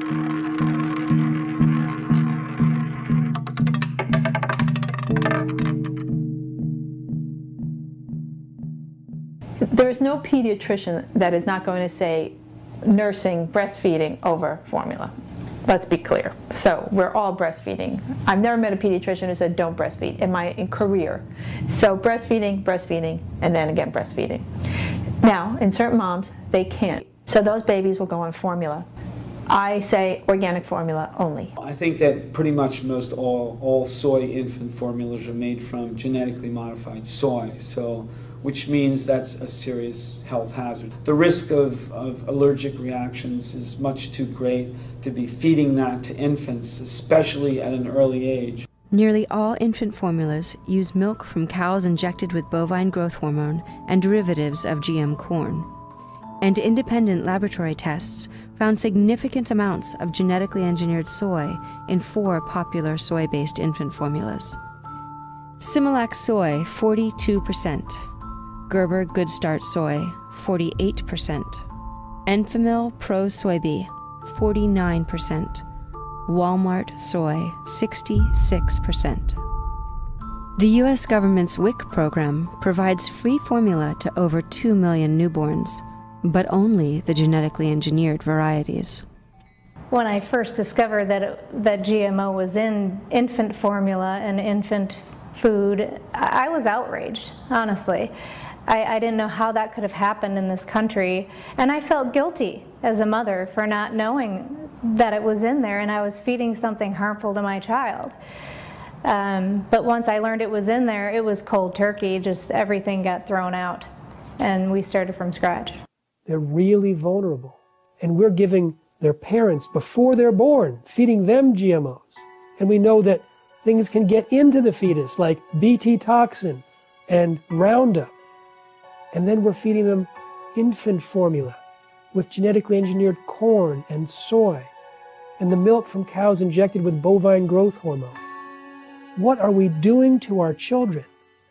[SPEAKER 3] There's no pediatrician that is not going to say nursing, breastfeeding over formula. Let's be clear. So we're all breastfeeding. I've never met a pediatrician who said don't breastfeed in my career. So breastfeeding, breastfeeding, and then again breastfeeding. Now, in certain moms, they can't. So those babies will go on formula. I say organic formula only.
[SPEAKER 22] I think that pretty much most all soy infant formulas are made from genetically modified soy, which means that's a serious health hazard. The risk of allergic reactions is much too great to be feeding that to infants, especially at an early age.
[SPEAKER 1] Nearly all infant formulas use milk from cows injected with bovine growth hormone and derivatives of GM corn. And independent laboratory tests found significant amounts of genetically engineered soy in 4 popular soy-based infant formulas. Similac Soy, 42%. Gerber Good Start Soy, 48%. Enfamil Pro Soybe, 49%. Walmart Soy, 66%. The U.S. government's WIC program provides free formula to over 2 million newborns, but only the genetically engineered varieties.
[SPEAKER 9] When I first discovered that GMO was in infant formula and infant food, I was outraged, honestly. I didn't know how that could have happened in this country, and I felt guilty as a mother for not knowing that it was in there and I was feeding something harmful to my child. But once I learned it was in there, it was cold turkey, just everything got thrown out, and we started from scratch.
[SPEAKER 5] They're really vulnerable, and we're giving their parents, before they're born, feeding them GMOs. And we know that things can get into the fetus, like Bt toxin and Roundup. And then we're feeding them infant formula with genetically engineered corn and soy, and the milk from cows injected with bovine growth hormone. What are we doing to our children?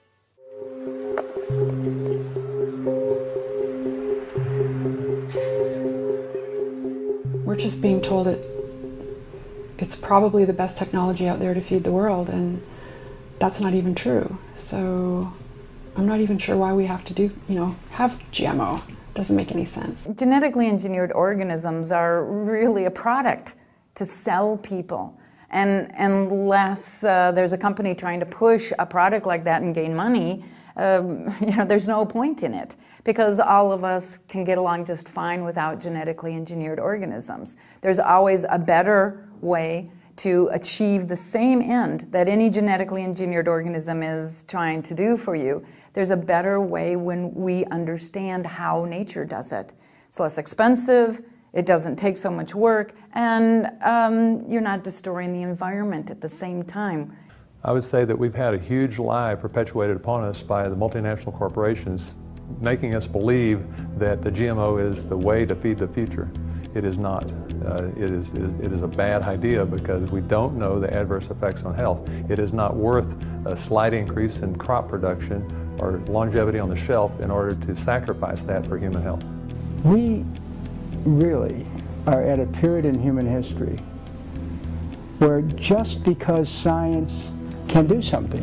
[SPEAKER 23] We're just being told it's probably the best technology out there to feed the world, and that's not even true. So I'm not even sure why we have to have GMO. Doesn't make any sense.
[SPEAKER 24] Genetically engineered organisms are really a product to sell people.
[SPEAKER 4] And unless there's a company trying to push a product like that and gain money, there's no point in it, because all of us can get along just fine without genetically engineered organisms. There's always a better way to achieve the same end that any genetically engineered organism is trying to do for you. There's a better way when we understand how nature does it. It's less expensive, it doesn't take so much work, and you're not destroying the environment at the same time.
[SPEAKER 6] I would say that we've had a huge lie perpetuated upon us by the multinational corporations, making us believe that the GMO is the way to feed the future. It is not. It is a bad idea because we don't know the adverse effects on health. It is not worth a slight increase in crop production or longevity on the shelf in order to sacrifice that for human health.
[SPEAKER 8] We really are at a period in human history where just because science can do something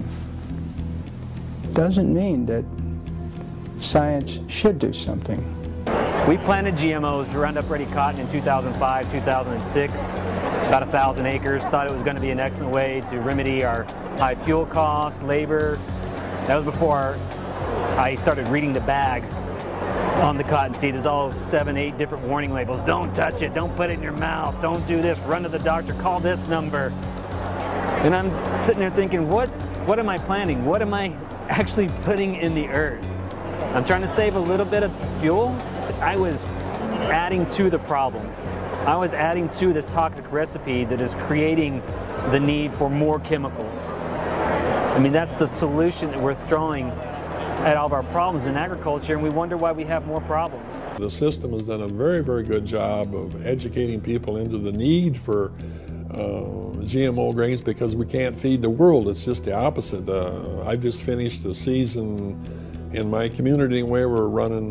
[SPEAKER 8] doesn't mean that science should do something.
[SPEAKER 10] We planted GMOs, Roundup Ready cotton, in 2005, 2006, about 1,000 acres. Thought it was going to be an excellent way to remedy our high fuel costs, labor. That was before I started reading the bag on the cotton seed. There's all 7, 8 different warning labels. Don't touch it, don't put it in your mouth, don't do this, run to the doctor, call this number. And I'm sitting there thinking, what am I planting? What am I actually putting in the earth? I'm trying to save a little bit of fuel. I was adding to the problem. I was adding to this toxic recipe that is creating the need for more chemicals. I mean, that's the solution that we're throwing at all of our problems in agriculture, and we wonder why we have more problems.
[SPEAKER 11] The system has done a very, very good job of educating people into the need for GMO grains because we can't feed the world. It's just the opposite. I just finished the season in my community where we're running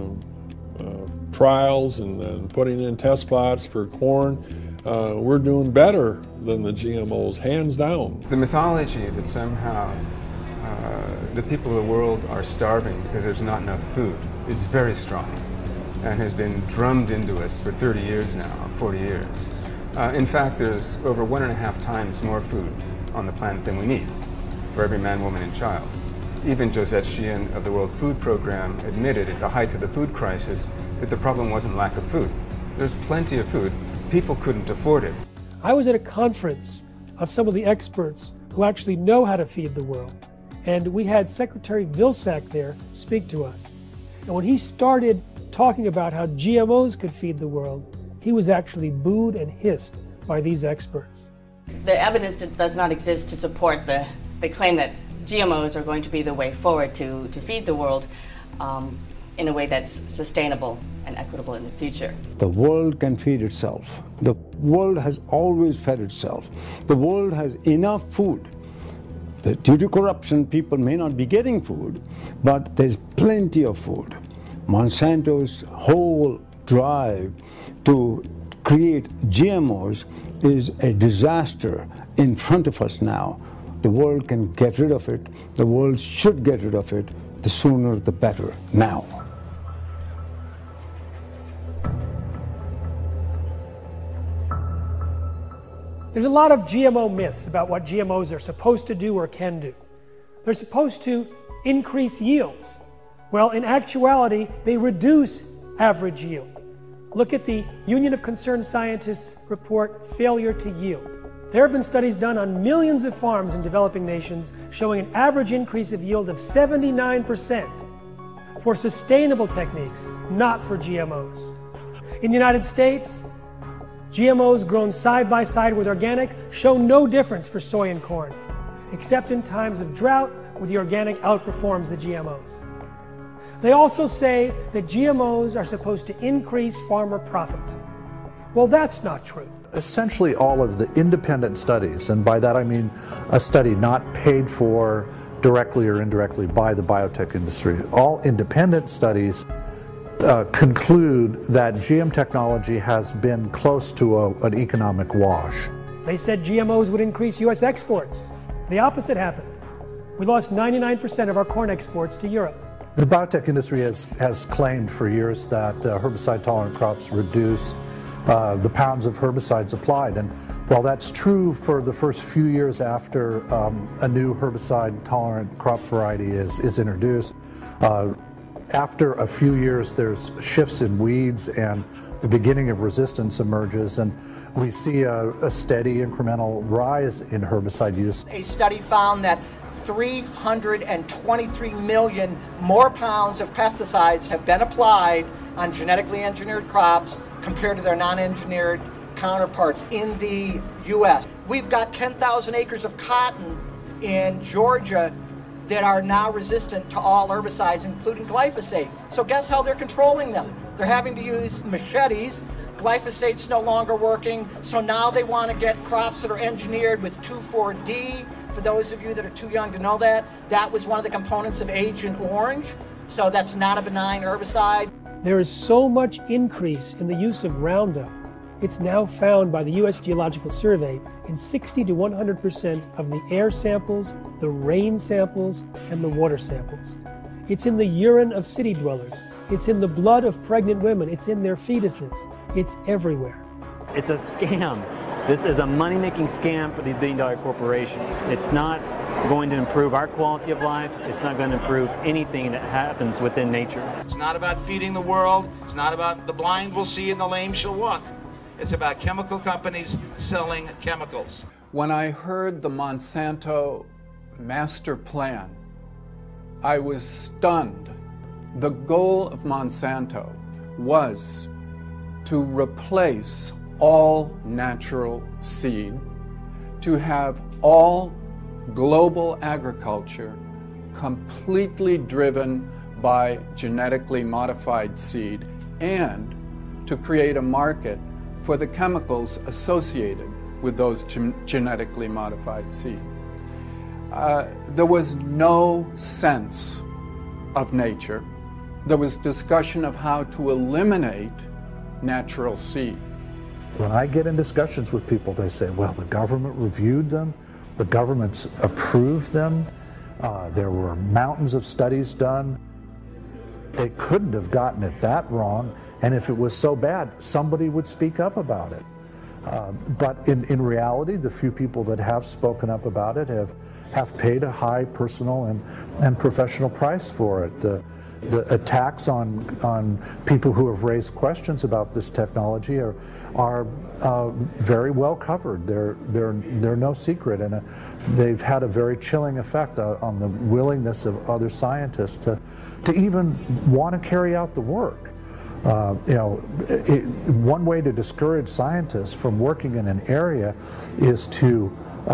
[SPEAKER 11] trials and putting in test plots for corn. We're doing better than the GMOs, hands down.
[SPEAKER 24] The mythology that somehow the people of the world are starving because there's not enough food is very strong and has been drummed into us for 30 years now, 40 years. In fact, there's over 1.5 times more food on the planet than we need for every man, woman, and child. Even Josette Sheehan of the World Food Program admitted at the height of the food crisis that the problem wasn't lack of food. There's plenty of food. People couldn't afford it.
[SPEAKER 5] I was at a conference of some of the experts who actually know how to feed the world. And we had Secretary Vilsack there speak to us. And when he started talking about how GMOs could feed the world, he was actually booed and hissed by these experts.
[SPEAKER 25] The evidence does not exist to support the claim that GMOs are going to be the way forward to feed the world in a way that's sustainable and equitable in the future.
[SPEAKER 19] The world can feed itself. The world has always fed itself. The world has enough food. That due to corruption, people may not be getting food, but there's plenty of food. Monsanto's whole drive to create GMOs is a disaster in front of us now. The world can get rid of it. The world should get rid of it. The sooner the better, now.
[SPEAKER 5] There's a lot of GMO myths about what GMOs are supposed to do or can do. They're supposed to increase yields. Well, in actuality, they reduce average yield. Look at the Union of Concerned Scientists report, Failure to Yield. There have been studies done on millions of farms in developing nations showing an average increase of yield of 79% for sustainable techniques, not for GMOs. In the United States, GMOs grown side by side with organic show no difference for soy and corn, except in times of drought where the organic outperforms the GMOs. They also say that GMOs are supposed to increase farmer profit. Well, that's not true.
[SPEAKER 27] Essentially all of the independent studies, and by that I mean a study not paid for directly or indirectly by the biotech industry, all independent studies conclude that GM technology has been close to an economic wash.
[SPEAKER 5] They said GMOs would increase U.S. exports. The opposite happened. We lost 99% of our corn exports to Europe.
[SPEAKER 27] The biotech industry has claimed for years that herbicide-tolerant crops reduce the pounds of herbicides applied. And while that's true for the first few years after a new herbicide-tolerant crop variety is introduced, after a few years there's shifts in weeds and the beginning of resistance emerges, and we see a steady incremental rise in herbicide use.
[SPEAKER 7] A study found that 323 million more pounds of pesticides have been applied on genetically engineered crops compared to their non-engineered counterparts in the U.S. We've got 10,000 acres of cotton in Georgia that are now resistant to all herbicides, including glyphosate. So guess how they're controlling them? They're having to use machetes. Glyphosate's no longer working, so now they want to get crops that are engineered with 2,4-D. For those of you that are too young to know that, that was one of the components of Agent Orange, so that's not a benign herbicide.
[SPEAKER 5] There is so much increase in the use of Roundup. It's now found by the U.S. Geological Survey in 60 to 100% of the air samples, the rain samples, and the water samples. It's in the urine of city dwellers. It's in the blood of pregnant women. It's in their fetuses. It's everywhere.
[SPEAKER 10] It's a scam. This is a money-making scam for these billion-dollar corporations. It's not going to improve our quality of life. It's not going to improve anything that happens within nature.
[SPEAKER 12] It's not about feeding the world. It's not about the blind will see and the lame shall walk. It's about chemical companies selling chemicals.
[SPEAKER 13] When I heard the Monsanto master plan, I was stunned. The goal of Monsanto was to replace all natural seed, to have all global agriculture completely driven by genetically modified seed, and to create a market for the chemicals associated with those genetically modified seed. There was no sense of nature. There was discussion of how to eliminate natural seed.
[SPEAKER 27] When I get in discussions with people, they say, well, the government reviewed them, the government's approved them, there were mountains of studies done. They couldn't have gotten it that wrong, and if it was so bad, somebody would speak up about it. But in reality, the few people that have spoken up about it have paid a high personal and professional price for it. The attacks on people who have raised questions about this technology are very well covered. They're no secret, and they've had a very chilling effect on the willingness of other scientists to even want to carry out the work. One way to discourage scientists from working in an area is to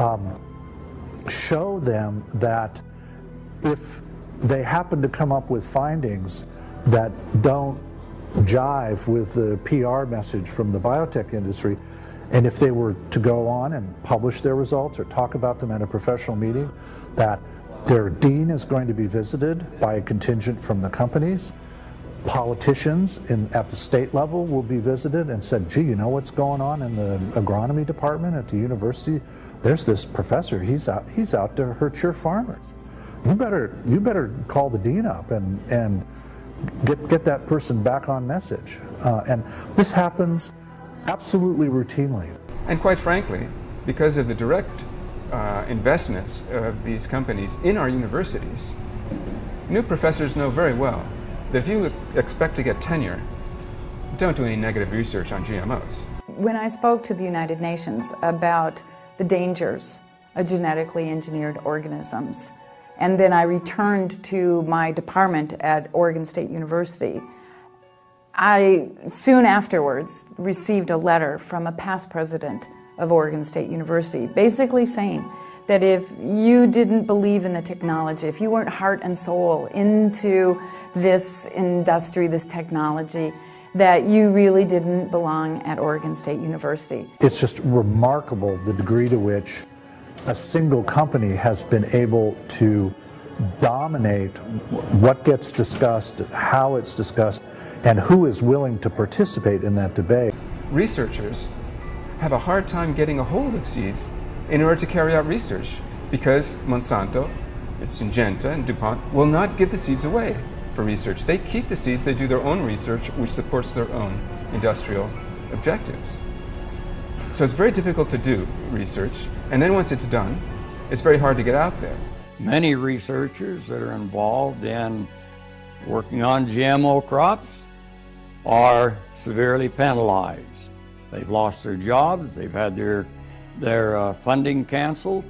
[SPEAKER 27] show them that if they happen to come up with findings that don't jive with the PR message from the biotech industry, and if they were to go on and publish their results or talk about them at a professional meeting, that their dean is going to be visited by a contingent from the companies. Politicians at the state level will be visited and said, gee, you know what's going on in the agronomy department at the university? There's this professor, he's out to hurt your farmers. You better call the dean up and get that person back on message. And this happens absolutely routinely.
[SPEAKER 24] And quite frankly, because of the direct investments of these companies in our universities, new professors know very well that if you expect to get tenure, don't do any negative research on GMOs.
[SPEAKER 4] When I spoke to the United Nations about the dangers of genetically engineered organisms, and then I returned to my department at Oregon State University, I soon afterwards received a letter from a past president of Oregon State University, basically saying that if you didn't believe in the technology, if you weren't heart and soul into this industry, this technology, that you really didn't belong at Oregon State University.
[SPEAKER 27] It's just remarkable the degree to which a single company has been able to dominate what gets discussed, how it's discussed, and who is willing to participate in that debate.
[SPEAKER 24] Researchers have a hard time getting a hold of seeds in order to carry out research because Monsanto, Syngenta, and DuPont will not give the seeds away for research. They keep the seeds, they do their own research, which supports their own industrial objectives. So it's very difficult to do research, and then once it's done, it's very hard to get out there.
[SPEAKER 2] Many researchers that are involved in working on GMO crops are severely penalized. They've lost their jobs, they've had their funding canceled,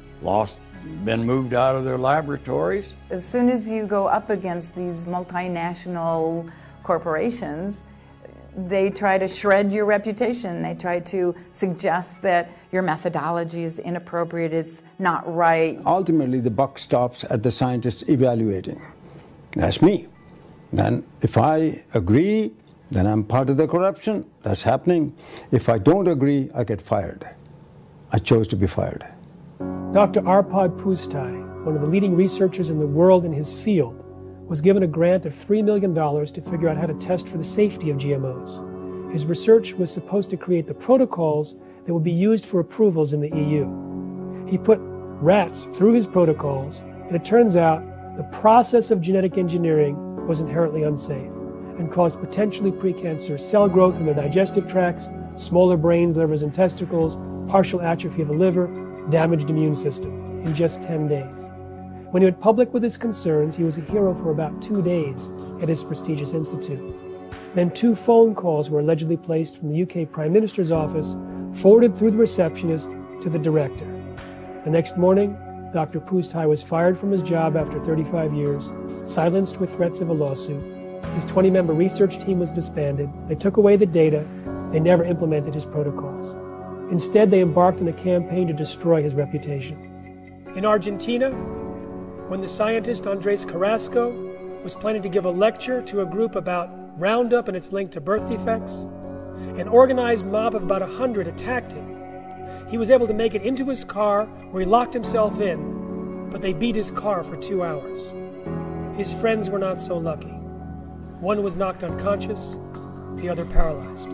[SPEAKER 2] been moved out of their laboratories.
[SPEAKER 4] As soon as you go up against these multinational corporations, they try to shred your reputation. They try to suggest that your methodology is inappropriate, is not right.
[SPEAKER 19] Ultimately, the buck stops at the scientist evaluating. That's me. Then if I agree, then I'm part of the corruption. That's happening. If I don't agree, I get fired. I chose to be fired.
[SPEAKER 5] Dr. Arpad Pusztai, one of the leading researchers in the world in his field, was given a grant of $3 million to figure out how to test for the safety of GMOs. His research was supposed to create the protocols that would be used for approvals in the EU. He put rats through his protocols, and it turns out the process of genetic engineering was inherently unsafe and caused potentially precancerous cell growth in their digestive tracts, smaller brains, livers, and testicles, partial atrophy of the liver, damaged immune system in just 10 days. When he went public with his concerns, he was a hero for about 2 days at his prestigious institute. Then 2 phone calls were allegedly placed from the UK Prime Minister's office, forwarded through the receptionist to the director. The next morning, Dr. Pusztai was fired from his job after 35 years, silenced with threats of a lawsuit. His 20-member research team was disbanded. They took away the data. They never implemented his protocols. Instead, they embarked on a campaign to destroy his reputation. In Argentina, when the scientist Andres Carrasco was planning to give a lecture to a group about Roundup and its link to birth defects, an organized mob of about 100 attacked him. He was able to make it into his car, where he locked himself in, but they beat his car for 2 hours. His friends were not so lucky. One was knocked unconscious, the other paralyzed.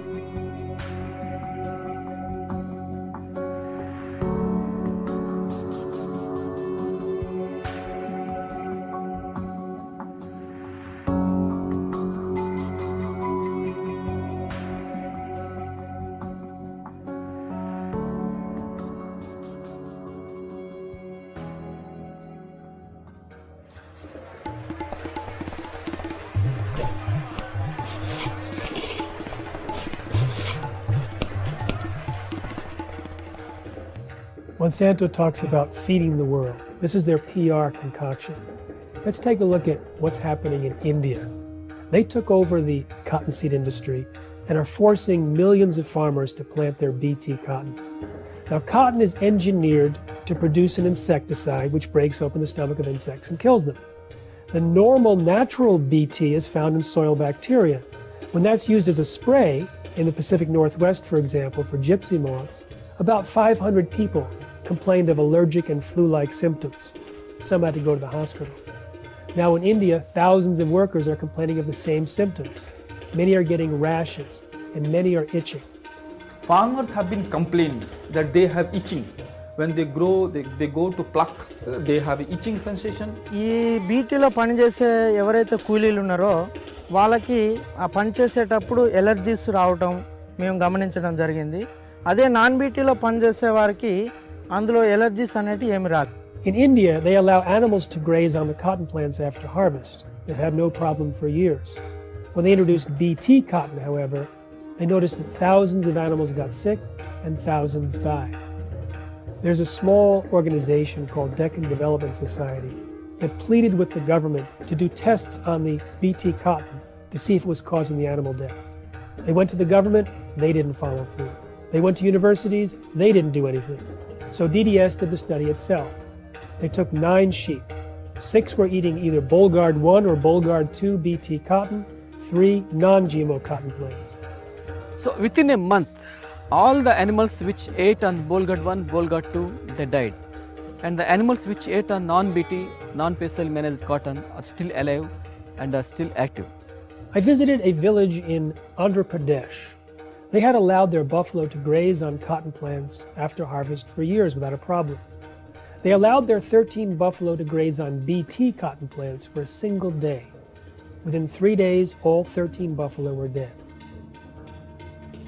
[SPEAKER 5] Monsanto talks about feeding the world. This is their PR concoction. Let's take a look at what's happening in India. They took over the cottonseed industry and are forcing millions of farmers to plant their Bt cotton. Now, cotton is engineered to produce an insecticide which breaks open the stomach of insects and kills them. The normal natural Bt is found in soil bacteria. When that's used as a spray, in the Pacific Northwest, for example, for gypsy moths, about 500 people complained of allergic and flu-like symptoms. Some had to go to the hospital. Now in India, thousands of workers are complaining of the same symptoms. Many are getting rashes, and many are itching.
[SPEAKER 14] Farmers have been complaining that they have itching. When they grow, they go to pluck, they have itching sensation.
[SPEAKER 15] ఈ బీటీలో పనిచేసే ఎవరైతే కూలీలు ఉన్నారో వాళ్ళకి ఆ పనిచేసేటప్పుడు allergies రావటం మేము గమనించడం జరిగింది. అదే నాన్ బీటీలో పనిచేసే వారికి అందులో ఎలర్జీస్ అనేటి ఏమి రాదు.
[SPEAKER 5] In India, they allow animals to graze on the cotton plants after harvest. They've had no problem for years. When they introduced Bt cotton, however, they noticed that thousands of animals got sick and thousands died. There's a small organization called Deccan Development Society that pleaded with the government to do tests on the Bt cotton to see if it was causing the animal deaths. They went to the government, they didn't follow through. They went to universities, they didn't do anything. So DDS did the study itself. They took 9 sheep. 6 were eating either Bollgard 1 or Bollgard 2 Bt cotton, 3 non-GMO cotton plants.
[SPEAKER 16] So within a month, all the animals which ate on Bollgard 1, Bollgard 2, they died. And the animals which ate on non-Bt, non-pesticide managed cotton are still alive and are still active.
[SPEAKER 5] I visited a village in Andhra Pradesh. They had allowed their buffalo to graze on cotton plants after harvest for years without a problem. They allowed their 13 buffalo to graze on Bt cotton plants for a single day. Within 3 days, all 13 buffalo were dead.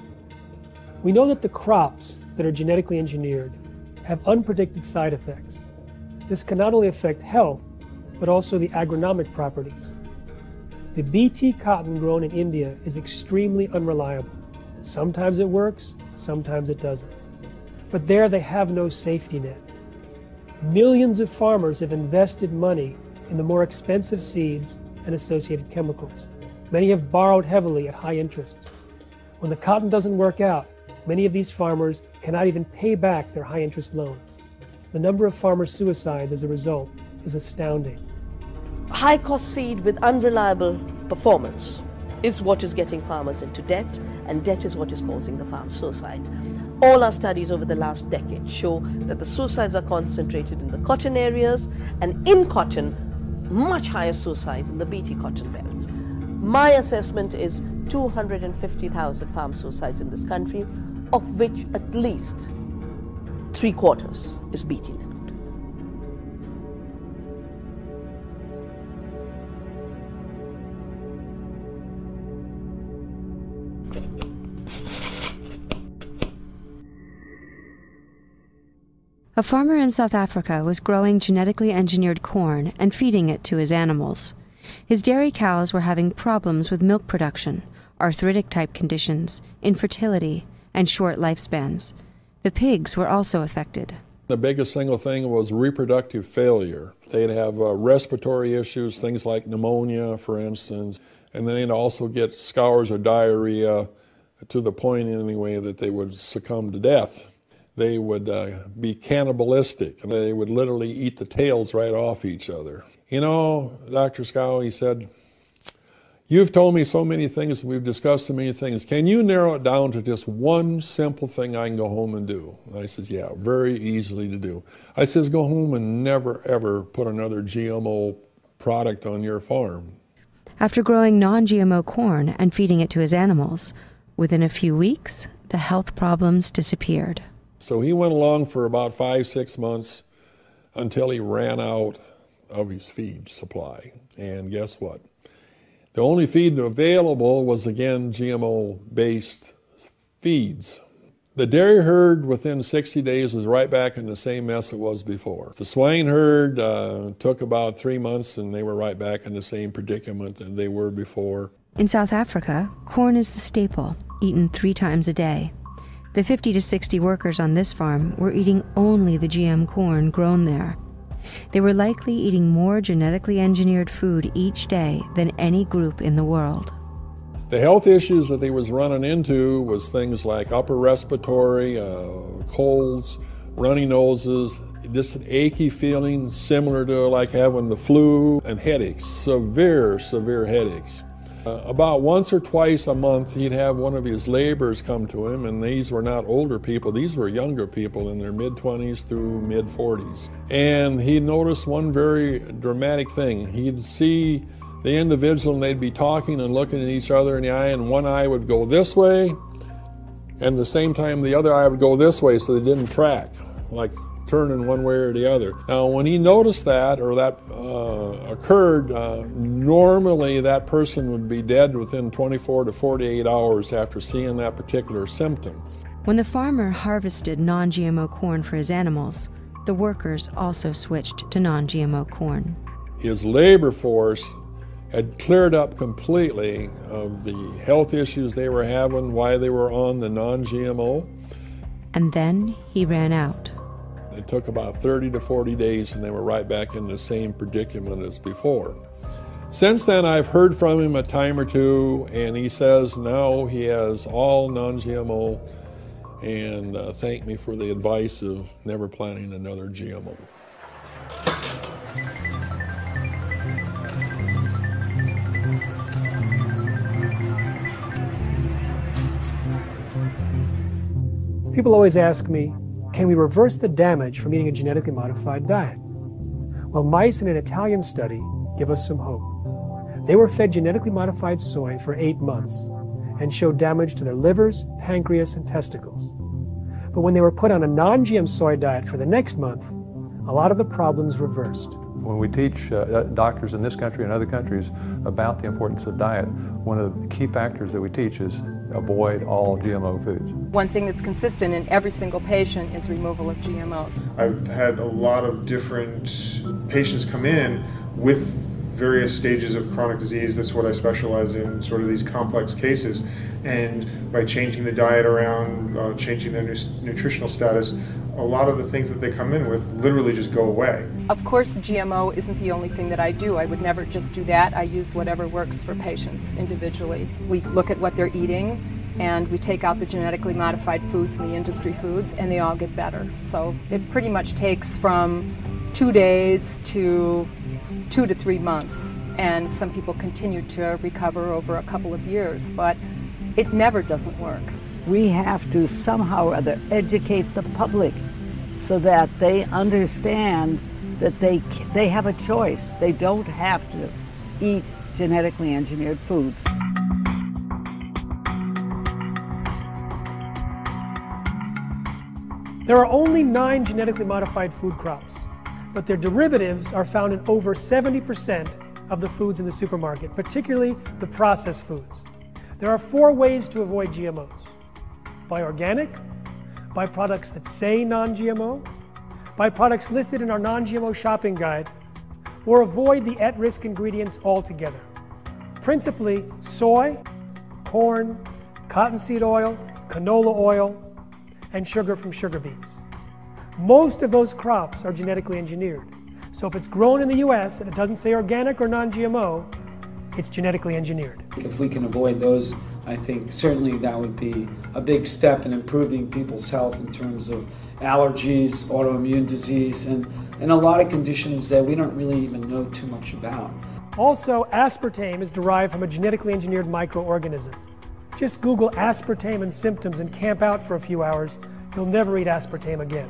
[SPEAKER 5] We know that the crops that are genetically engineered have unpredicted side effects. This can not only affect health, but also the agronomic properties. The BT cotton grown in India is extremely unreliable. Sometimes it works, sometimes it doesn't. But there they have no safety net. Millions of farmers have invested money in the more expensive seeds and associated chemicals. Many have borrowed heavily at high interests. When the cotton doesn't work out, many of these farmers cannot even pay back their high interest loans. The number of farmer suicides as a result is astounding.
[SPEAKER 3] High-cost seed with unreliable performance is what is getting farmers into debt, and debt is what is causing the farm suicides. All our studies over the last decade show that the suicides are concentrated in the cotton areas, and in cotton, much higher suicides in the BT cotton belts. My assessment is 250,000 farm suicides in this country, of which at least 3/4 is BT linked.
[SPEAKER 1] A farmer in South Africa was growing genetically engineered corn and feeding it to his animals. His dairy cows were having problems with milk production, arthritic-type conditions, infertility, and short lifespans. The pigs were also affected.
[SPEAKER 11] The biggest single thing was reproductive failure. They'd have respiratory issues, things like pneumonia, for instance, and then they'd also get scours or diarrhea to the point, anyway, that they would succumb to death. They would be cannibalistic, and they would literally eat the tails right off each other. You know, Dr. Scow, he said, you've told me so many things, we've discussed so many things. Can you narrow it down to just one simple thing I can go home and do? And I says, yeah, very easily to do. I says, go home and never, ever put another GMO product on your farm.
[SPEAKER 1] After growing non-GMO corn and feeding it to his animals, within a few weeks, the health problems disappeared.
[SPEAKER 11] So he went along for about 5-6 months until he ran out of his feed supply. And guess what? The only feed available was, again, GMO-based feeds. The dairy herd within 60 days was right back in the same mess it was before. The swine herd took about 3 months, and they were right back in the same predicament that they were before.
[SPEAKER 1] In South Africa, corn is the staple, eaten 3 times a day. The 50 to 60 workers on this farm were eating only the GM corn grown there. They were likely eating more genetically engineered food each day than any group in the world.
[SPEAKER 11] The health issues that they was running into was things like upper respiratory, colds, runny noses, just an achy feeling similar to like having the flu, and headaches, severe, severe headaches. About once or twice a month, he'd have one of his laborers come to him, and these were not older people, these were younger people in their mid-20s through mid-40s. And he'd notice one very dramatic thing. He'd see the individual, and they'd be talking and looking at each other in the eye, and one eye would go this way, and at the same time the other eye would go this way, so they didn't track, like turning one way or the other. Now, when he noticed that, or that occurred, normally that person would be dead within 24 to 48 hours after seeing that particular symptom.
[SPEAKER 1] When the farmer harvested non-GMO corn for his animals, the workers also switched to non-GMO corn.
[SPEAKER 11] His labor force had cleared up completely of the health issues they were having, why they were on the non-GMO.
[SPEAKER 1] And then he ran out.
[SPEAKER 11] It took about 30 to 40 days, and they were right back in the same predicament as before. Since then, I've heard from him a time or two, and he says now he has all non-GMO, and thanked me for the advice of never planting another GMO.
[SPEAKER 5] People always ask me, can we reverse the damage from eating a genetically modified diet? Well, mice in an Italian study give us some hope. They were fed genetically modified soy for 8 months and showed damage to their livers, pancreas, and testicles. But when they were put on a non-GM soy diet for the next month, a lot of the problems reversed.
[SPEAKER 6] When we teach doctors in this country and other countries about the importance of diet, one of the key factors that we teach is avoid all GMO foods.
[SPEAKER 9] One thing that's consistent in every single patient is removal of GMOs.
[SPEAKER 17] I've had a lot of different patients come in with various stages of chronic disease. That's what I specialize in, sort of these complex cases. And by changing the diet around, changing their nutritional status, a lot of the things that they come in with literally just go away.
[SPEAKER 9] Of course, GMO isn't the only thing that I do. I would never just do that. I use whatever works for patients individually. We look at what they're eating, and we take out the genetically modified foods and the industry foods, and they all get better. So it pretty much takes from 2 days to 2 to 3 months, and some people continue to recover over a couple of years, but it never doesn't work.
[SPEAKER 18] We have to somehow or other educate the public so that they understand that they have a choice. They don't have to eat genetically engineered foods.
[SPEAKER 5] There are only 9 genetically modified food crops, but their derivatives are found in over 70% of the foods in the supermarket, particularly the processed foods. There are 4 ways to avoid GMOs. Buy organic, buy products that say non-GMO, buy products listed in our non-GMO shopping guide, or avoid the at-risk ingredients altogether. Principally soy, corn, cottonseed oil, canola oil, and sugar from sugar beets. Most of those crops are genetically engineered. So if it's grown in the US and it doesn't say organic or non-GMO, it's genetically engineered.
[SPEAKER 20] If we can avoid those, I think certainly that would be a big step in improving people's health in terms of allergies, autoimmune disease, and a lot of conditions that we don't really even know too much about.
[SPEAKER 5] Also, aspartame is derived from a genetically engineered microorganism. Just Google aspartame and symptoms and camp out for a few hours. You'll never eat aspartame again.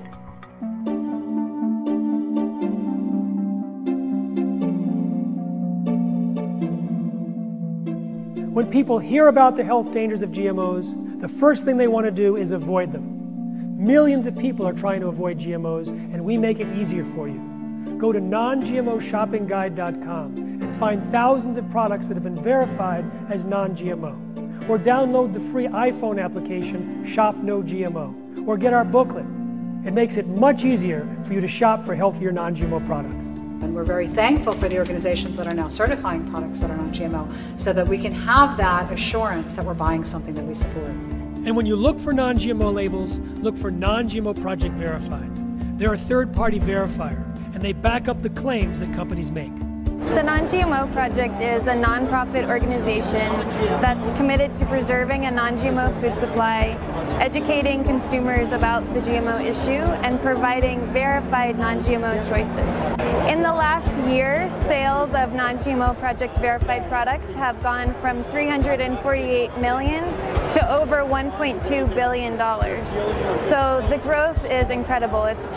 [SPEAKER 5] When people hear about the health dangers of GMOs, the first thing they want to do is avoid them. Millions of people are trying to avoid GMOs, and we make it easier for you. Go to non-GMOshoppingguide.com and find thousands of products that have been verified as non-GMO. Or download the free iPhone application, Shop No GMO, or get our booklet. It makes it much easier for you to shop for healthier non-GMO products.
[SPEAKER 21] And we're very thankful for the organizations that are now certifying products that are non-GMO so that we can have that assurance that we're buying something that we support.
[SPEAKER 5] And when you look for non-GMO labels, look for Non-GMO Project Verified. They're a third-party verifier, and they back up the claims that companies make.
[SPEAKER 22] The Non-GMO Project is a nonprofit organization that's committed to preserving a non-GMO food supply, educating consumers about the GMO issue, and providing verified non-GMO choices. In the last year, sales of Non-GMO Project verified products have gone from $348 million to over $1.2 billion. So the growth is incredible. It's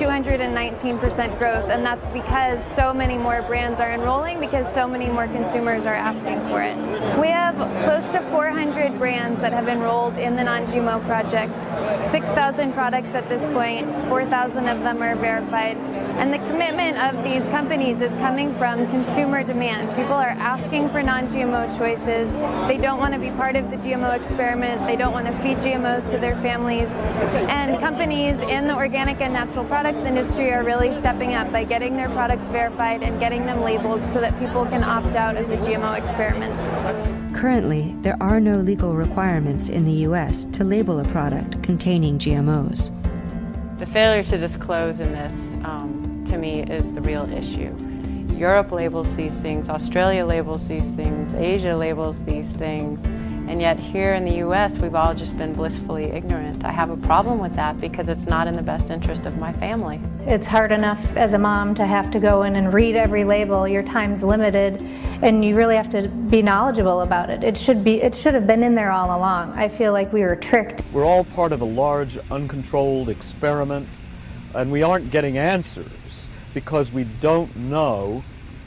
[SPEAKER 22] 219% growth, and that's because so many more brands are enrolling, because so many more consumers are asking for it. We have close to 400 brands that have enrolled in the Non-GMO Project, 6,000 products at this point, 4,000 of them are verified. And the commitment of these companies is coming from consumer demand. People are asking for non-GMO choices. They don't want to be part of the GMO experiment. They don't want to feed GMOs to their families. And companies in the organic and natural products industry are really stepping up by getting their products verified and getting them labeled so that people can opt out of the GMO experiment.
[SPEAKER 1] Currently, there are no legal requirements in the U.S. to label a product containing GMOs.
[SPEAKER 26] The failure to disclose in this, to me, is the real issue. Europe labels these things, Australia labels these things, Asia labels these things, and yet here in the U.S. we've all just been blissfully ignorant. I have a problem with that because it's not in the best interest of my family.
[SPEAKER 28] It's hard enough as a mom to have to go in and read every label. Your time's limited, and you really have to be knowledgeable about it. It should have been in there all along. I feel like we were tricked.
[SPEAKER 29] We're all part of a large, uncontrolled experiment, and we aren't getting answers because we don't know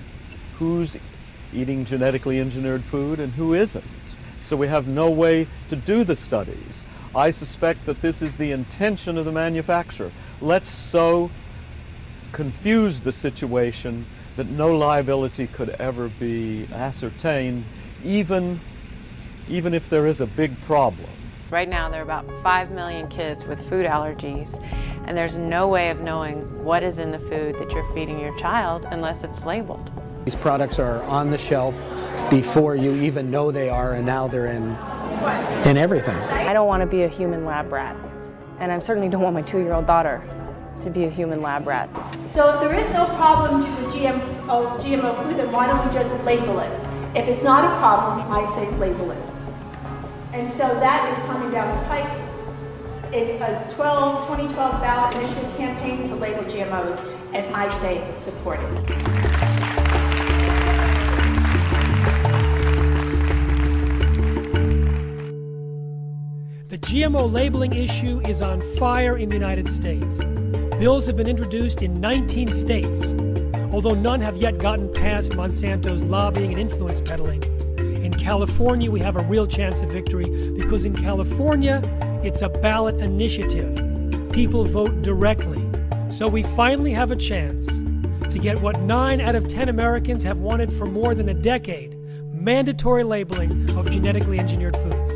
[SPEAKER 29] who's eating genetically engineered food and who isn't. So we have no way to do the studies. I suspect that this is the intention of the manufacturer. Let's so confuse the situation that no liability could ever be ascertained, even if there is a big problem.
[SPEAKER 26] Right now there are about 5 million kids with food allergies, and there's no way of knowing what is in the food that you're feeding your child unless it's labeled.
[SPEAKER 7] These products are on the shelf before you even know they are, and now they're in everything.
[SPEAKER 8] I don't want to be a human lab rat, and I certainly don't want my 2-year-old daughter to be a human lab rat.
[SPEAKER 10] So if there is no problem with GMO food, then why don't we just label it? If it's not a problem, I say label it. And so that is coming down the pike. It's a 2012 ballot initiative campaign to label GMOs, and I say support it.
[SPEAKER 5] The GMO labeling issue is on fire in the United States. Bills have been introduced in 19 states, although none have yet gotten past Monsanto's lobbying and influence peddling. In California, we have a real chance of victory because in California, it's a ballot initiative. People vote directly. So we finally have a chance to get what 9 out of 10 Americans have wanted for more than a decade: mandatory labeling of genetically engineered foods.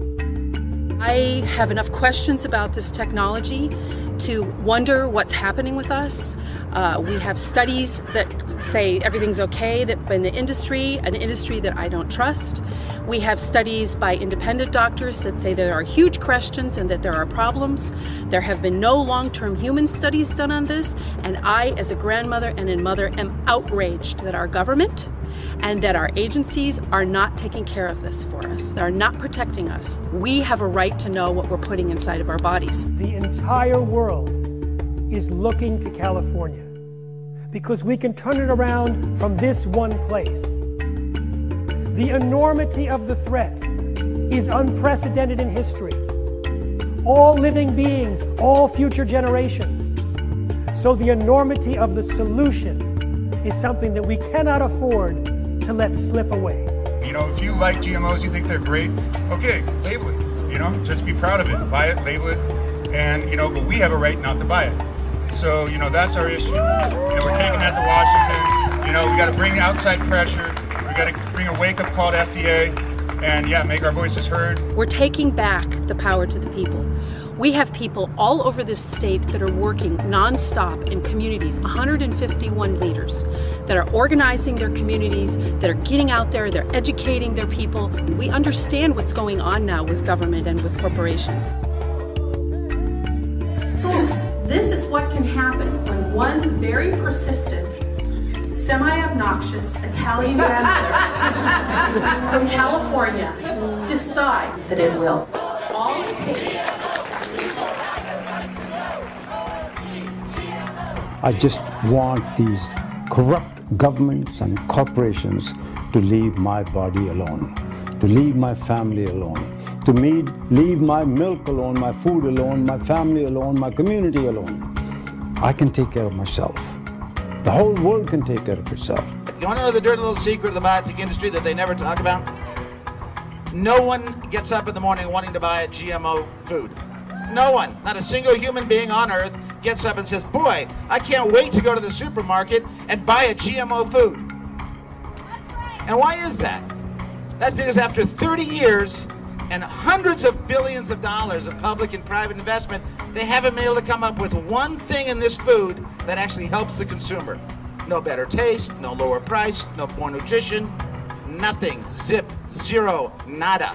[SPEAKER 12] I have enough questions about this technology to wonder what's happening with us. We have studies that say everything's okay that in the industry, an industry that I don't trust. We have studies by independent doctors that say there are huge questions and that there are problems. There have been no long-term human studies done on this, and I, as a grandmother and a mother, am outraged that our government and that our agencies are not taking care of this for us. They're not protecting us. We have a right to know what we're putting inside of our bodies.
[SPEAKER 5] The entire world is looking to California because we can turn it around from this one place. The enormity of the threat is unprecedented in history. All living beings, all future generations. So the enormity of the solution is something that we cannot afford to let slip away.
[SPEAKER 13] You know, if you like GMOs, you think they're great, okay, label it. You know, just be proud of it. Buy it, label it, and, you know, but we have a right not to buy it. So, you know, that's our issue. You know, we're taking that to Washington. You know, we got to bring outside pressure. We got to bring a wake-up call to FDA and, yeah, make our voices heard.
[SPEAKER 12] We're taking back the power to the people. We have people all over this state that are working nonstop in communities, 151 leaders that are organizing their communities, that are getting out there, they're educating their people. We understand what's going on now with government and with corporations. Folks, this is what can happen when one very persistent, semi-obnoxious Italian grandmother from California decides that it will. All it takes.
[SPEAKER 19] I just want these corrupt governments and corporations to leave my body alone, to leave my family alone, to leave my milk alone, my food alone, my family alone, my community alone. I can take care of myself. The whole world can take care of itself.
[SPEAKER 23] You want to know the dirty little secret of the biotech industry that they never talk about? No one gets up in the morning wanting to buy a GMO food. No one, not a single human being on earth gets up and says, boy, I can't wait to go to the supermarket and buy a GMO food. And why is that? That's because after 30 years and hundreds of billions of dollars of public and private investment, they haven't been able to come up with one thing in this food that actually helps the consumer. No better taste, no lower price, no more nutrition, nothing. Zip, zero, nada.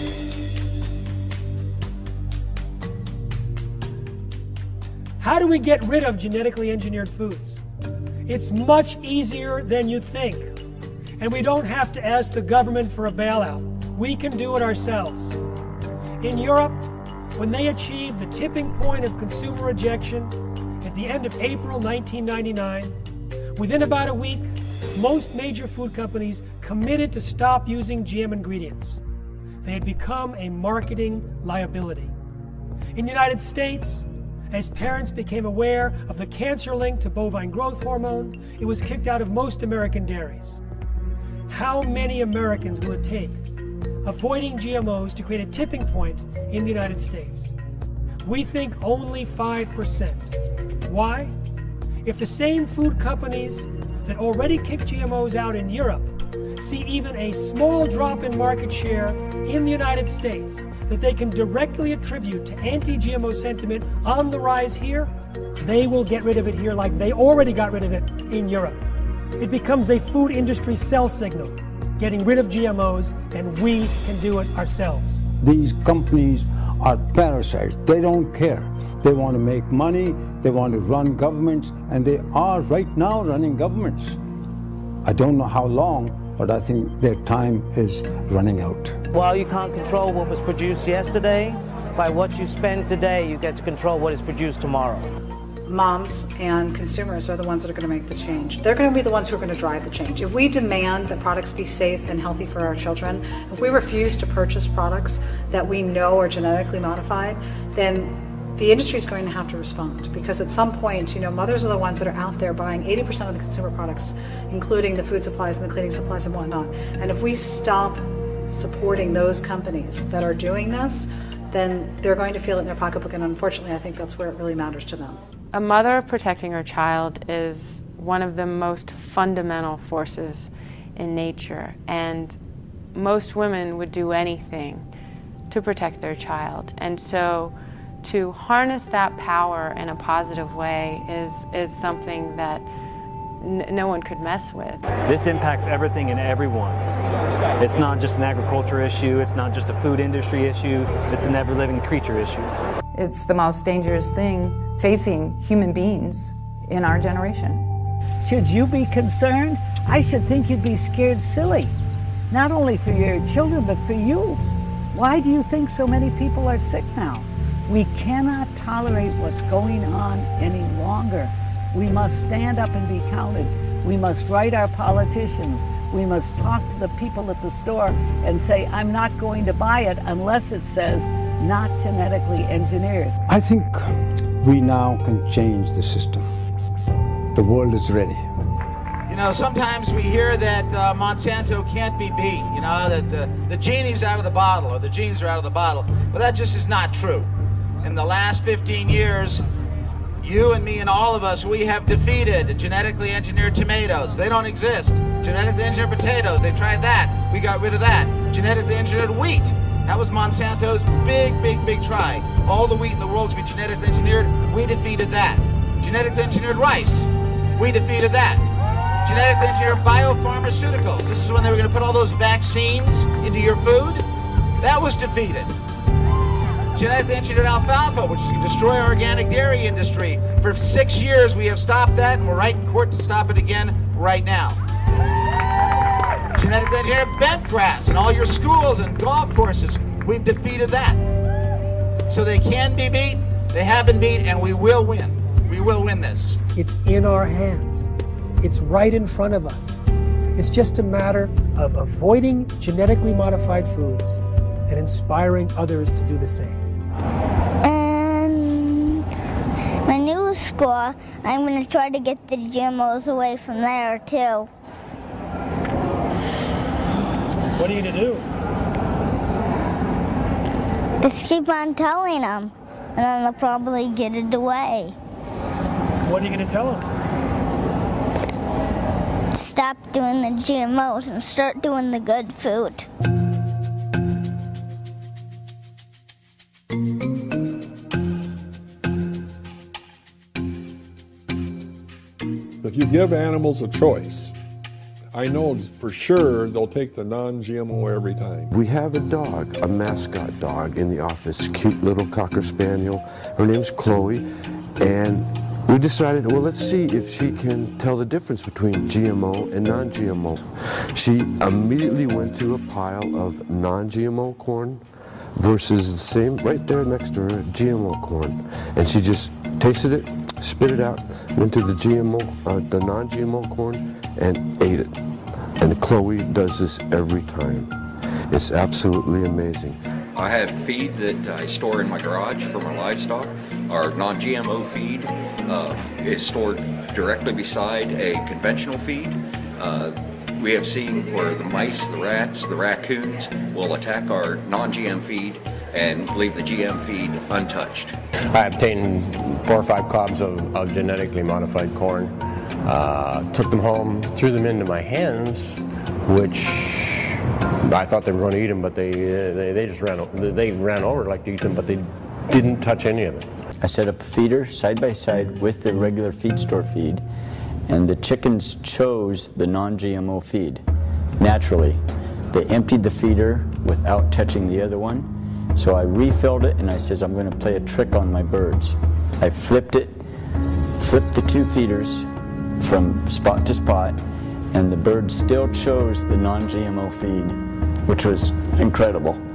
[SPEAKER 5] How do we get rid of genetically engineered foods? It's much easier than you think. And we don't have to ask the government for a bailout. We can do it ourselves. In Europe, when they achieved the tipping point of consumer rejection at the end of April 1999, within about a week, most major food companies committed to stop using GM ingredients. They had become a marketing liability. In the United States, as parents became aware of the cancer link to bovine growth hormone, it was kicked out of most American dairies. How many Americans will it take avoiding GMOs to create a tipping point in the United States? We think only 5%. Why? If the same food companies that already kick GMOs out in Europe see even a small drop in market share in the United States that they can directly attribute to anti-GMO sentiment on the rise here, they will get rid of it here like they already got rid of it in Europe. It becomes a food industry sell signal, getting rid of GMOs, and we can do it ourselves.
[SPEAKER 19] These companies are parasites. They don't care. They want to make money, they want to run governments, and they are right now running governments. I don't know how long, but I think their time is running out.
[SPEAKER 2] While you can't control what was produced yesterday, by what you spend today, you get to control what is produced tomorrow.
[SPEAKER 21] Moms and consumers are the ones that are going to make this change. They're going to be the ones who are going to drive the change. If we demand that products be safe and healthy for our children, if we refuse to purchase products that we know are genetically modified, then the industry is going to have to respond, because at some point, mothers are the ones that are out there buying 80% of the consumer products, including the food supplies and the cleaning supplies and whatnot. And if we stop supporting those companies that are doing this, then they're going to feel it in their pocketbook, and unfortunately, I think that's where it really matters to them.
[SPEAKER 26] A mother protecting her child is one of the most fundamental forces in nature, and most women would do anything to protect their child. And so to harness that power in a positive way is something that no one could mess with.
[SPEAKER 3] This impacts everything and everyone. It's not just an agriculture issue, it's not just a food industry issue, it's an ever-living creature issue.
[SPEAKER 4] It's the most dangerous thing facing human beings in our generation.
[SPEAKER 18] Should you be concerned? I should think you'd be scared silly. Not only for your children, but for you. Why do you think so many people are sick now? We cannot tolerate what's going on any longer. We must stand up and be counted. We must write our politicians. We must talk to the people at the store and say, I'm not going to buy it unless it says not genetically engineered.
[SPEAKER 19] I think we now can change the system. The world is ready.
[SPEAKER 23] Sometimes we hear that Monsanto can't be beat, that the genie's out of the bottle or the genes are out of the bottle. But that just is not true. In the last 15 years, you and me and all of us, we have defeated genetically engineered tomatoes. They don't exist. Genetically engineered potatoes, they tried that. We got rid of that. Genetically engineered wheat. That was Monsanto's big try. All the wheat in the world to be genetically engineered, we defeated that. Genetically engineered rice, we defeated that. Genetically engineered biopharmaceuticals. This is when they were going to put all those vaccines into your food. That was defeated. Genetically engineered alfalfa, which can destroy our organic dairy industry. For 6 years, we have stopped that, and we're right in court to stop it again right now. Genetically engineered bent grass in all your schools and golf courses, we've defeated that. So they can be beat, they have been beat, and we will win. We will win this.
[SPEAKER 5] It's in our hands. It's right in front of us. It's just a matter of avoiding genetically modified foods and inspiring others to do the same.
[SPEAKER 14] And my new school, I'm going to try to get the GMOs away from there too.
[SPEAKER 5] What are you going to do?
[SPEAKER 14] Just keep on telling them, and then they'll probably get it away.
[SPEAKER 5] What are you going to tell them?
[SPEAKER 14] Stop doing the GMOs and start doing the good food.
[SPEAKER 11] If you give animals a choice, I know for sure they'll take the non-GMO every time.
[SPEAKER 15] We have a dog, a mascot dog in the office, cute little Cocker Spaniel. Her name's Chloe, and we decided, well, let's see if she can tell the difference between GMO and non-GMO. She immediately went to a pile of non-GMO corn versus the same, right there next to her, GMO corn. And she just tasted it, spit it out, went to the the non-GMO corn, and ate it. And Chloe does this every time. It's absolutely amazing.
[SPEAKER 16] I have feed that I store in my garage for my livestock. Our non-GMO feed is stored directly beside a conventional feed. We have seen where the mice, the rats, the raccoons will attack our non-GM feed and leave the GM feed untouched.
[SPEAKER 24] I obtained 4 or 5 cobs of genetically modified corn
[SPEAKER 1] Took them home, threw them into my hands, which I thought they were going to eat them, but they just ran over like to eat them, but they didn't touch any of it.
[SPEAKER 6] I set up a feeder side by side with the regular feed store feed, and the chickens chose the non-GMO feed naturally. They emptied the feeder without touching the other one, so I refilled it, and I says, I'm going to play a trick on my birds. I flipped the two feeders from spot to spot, and the birds still chose the non-GMO feed, which was incredible.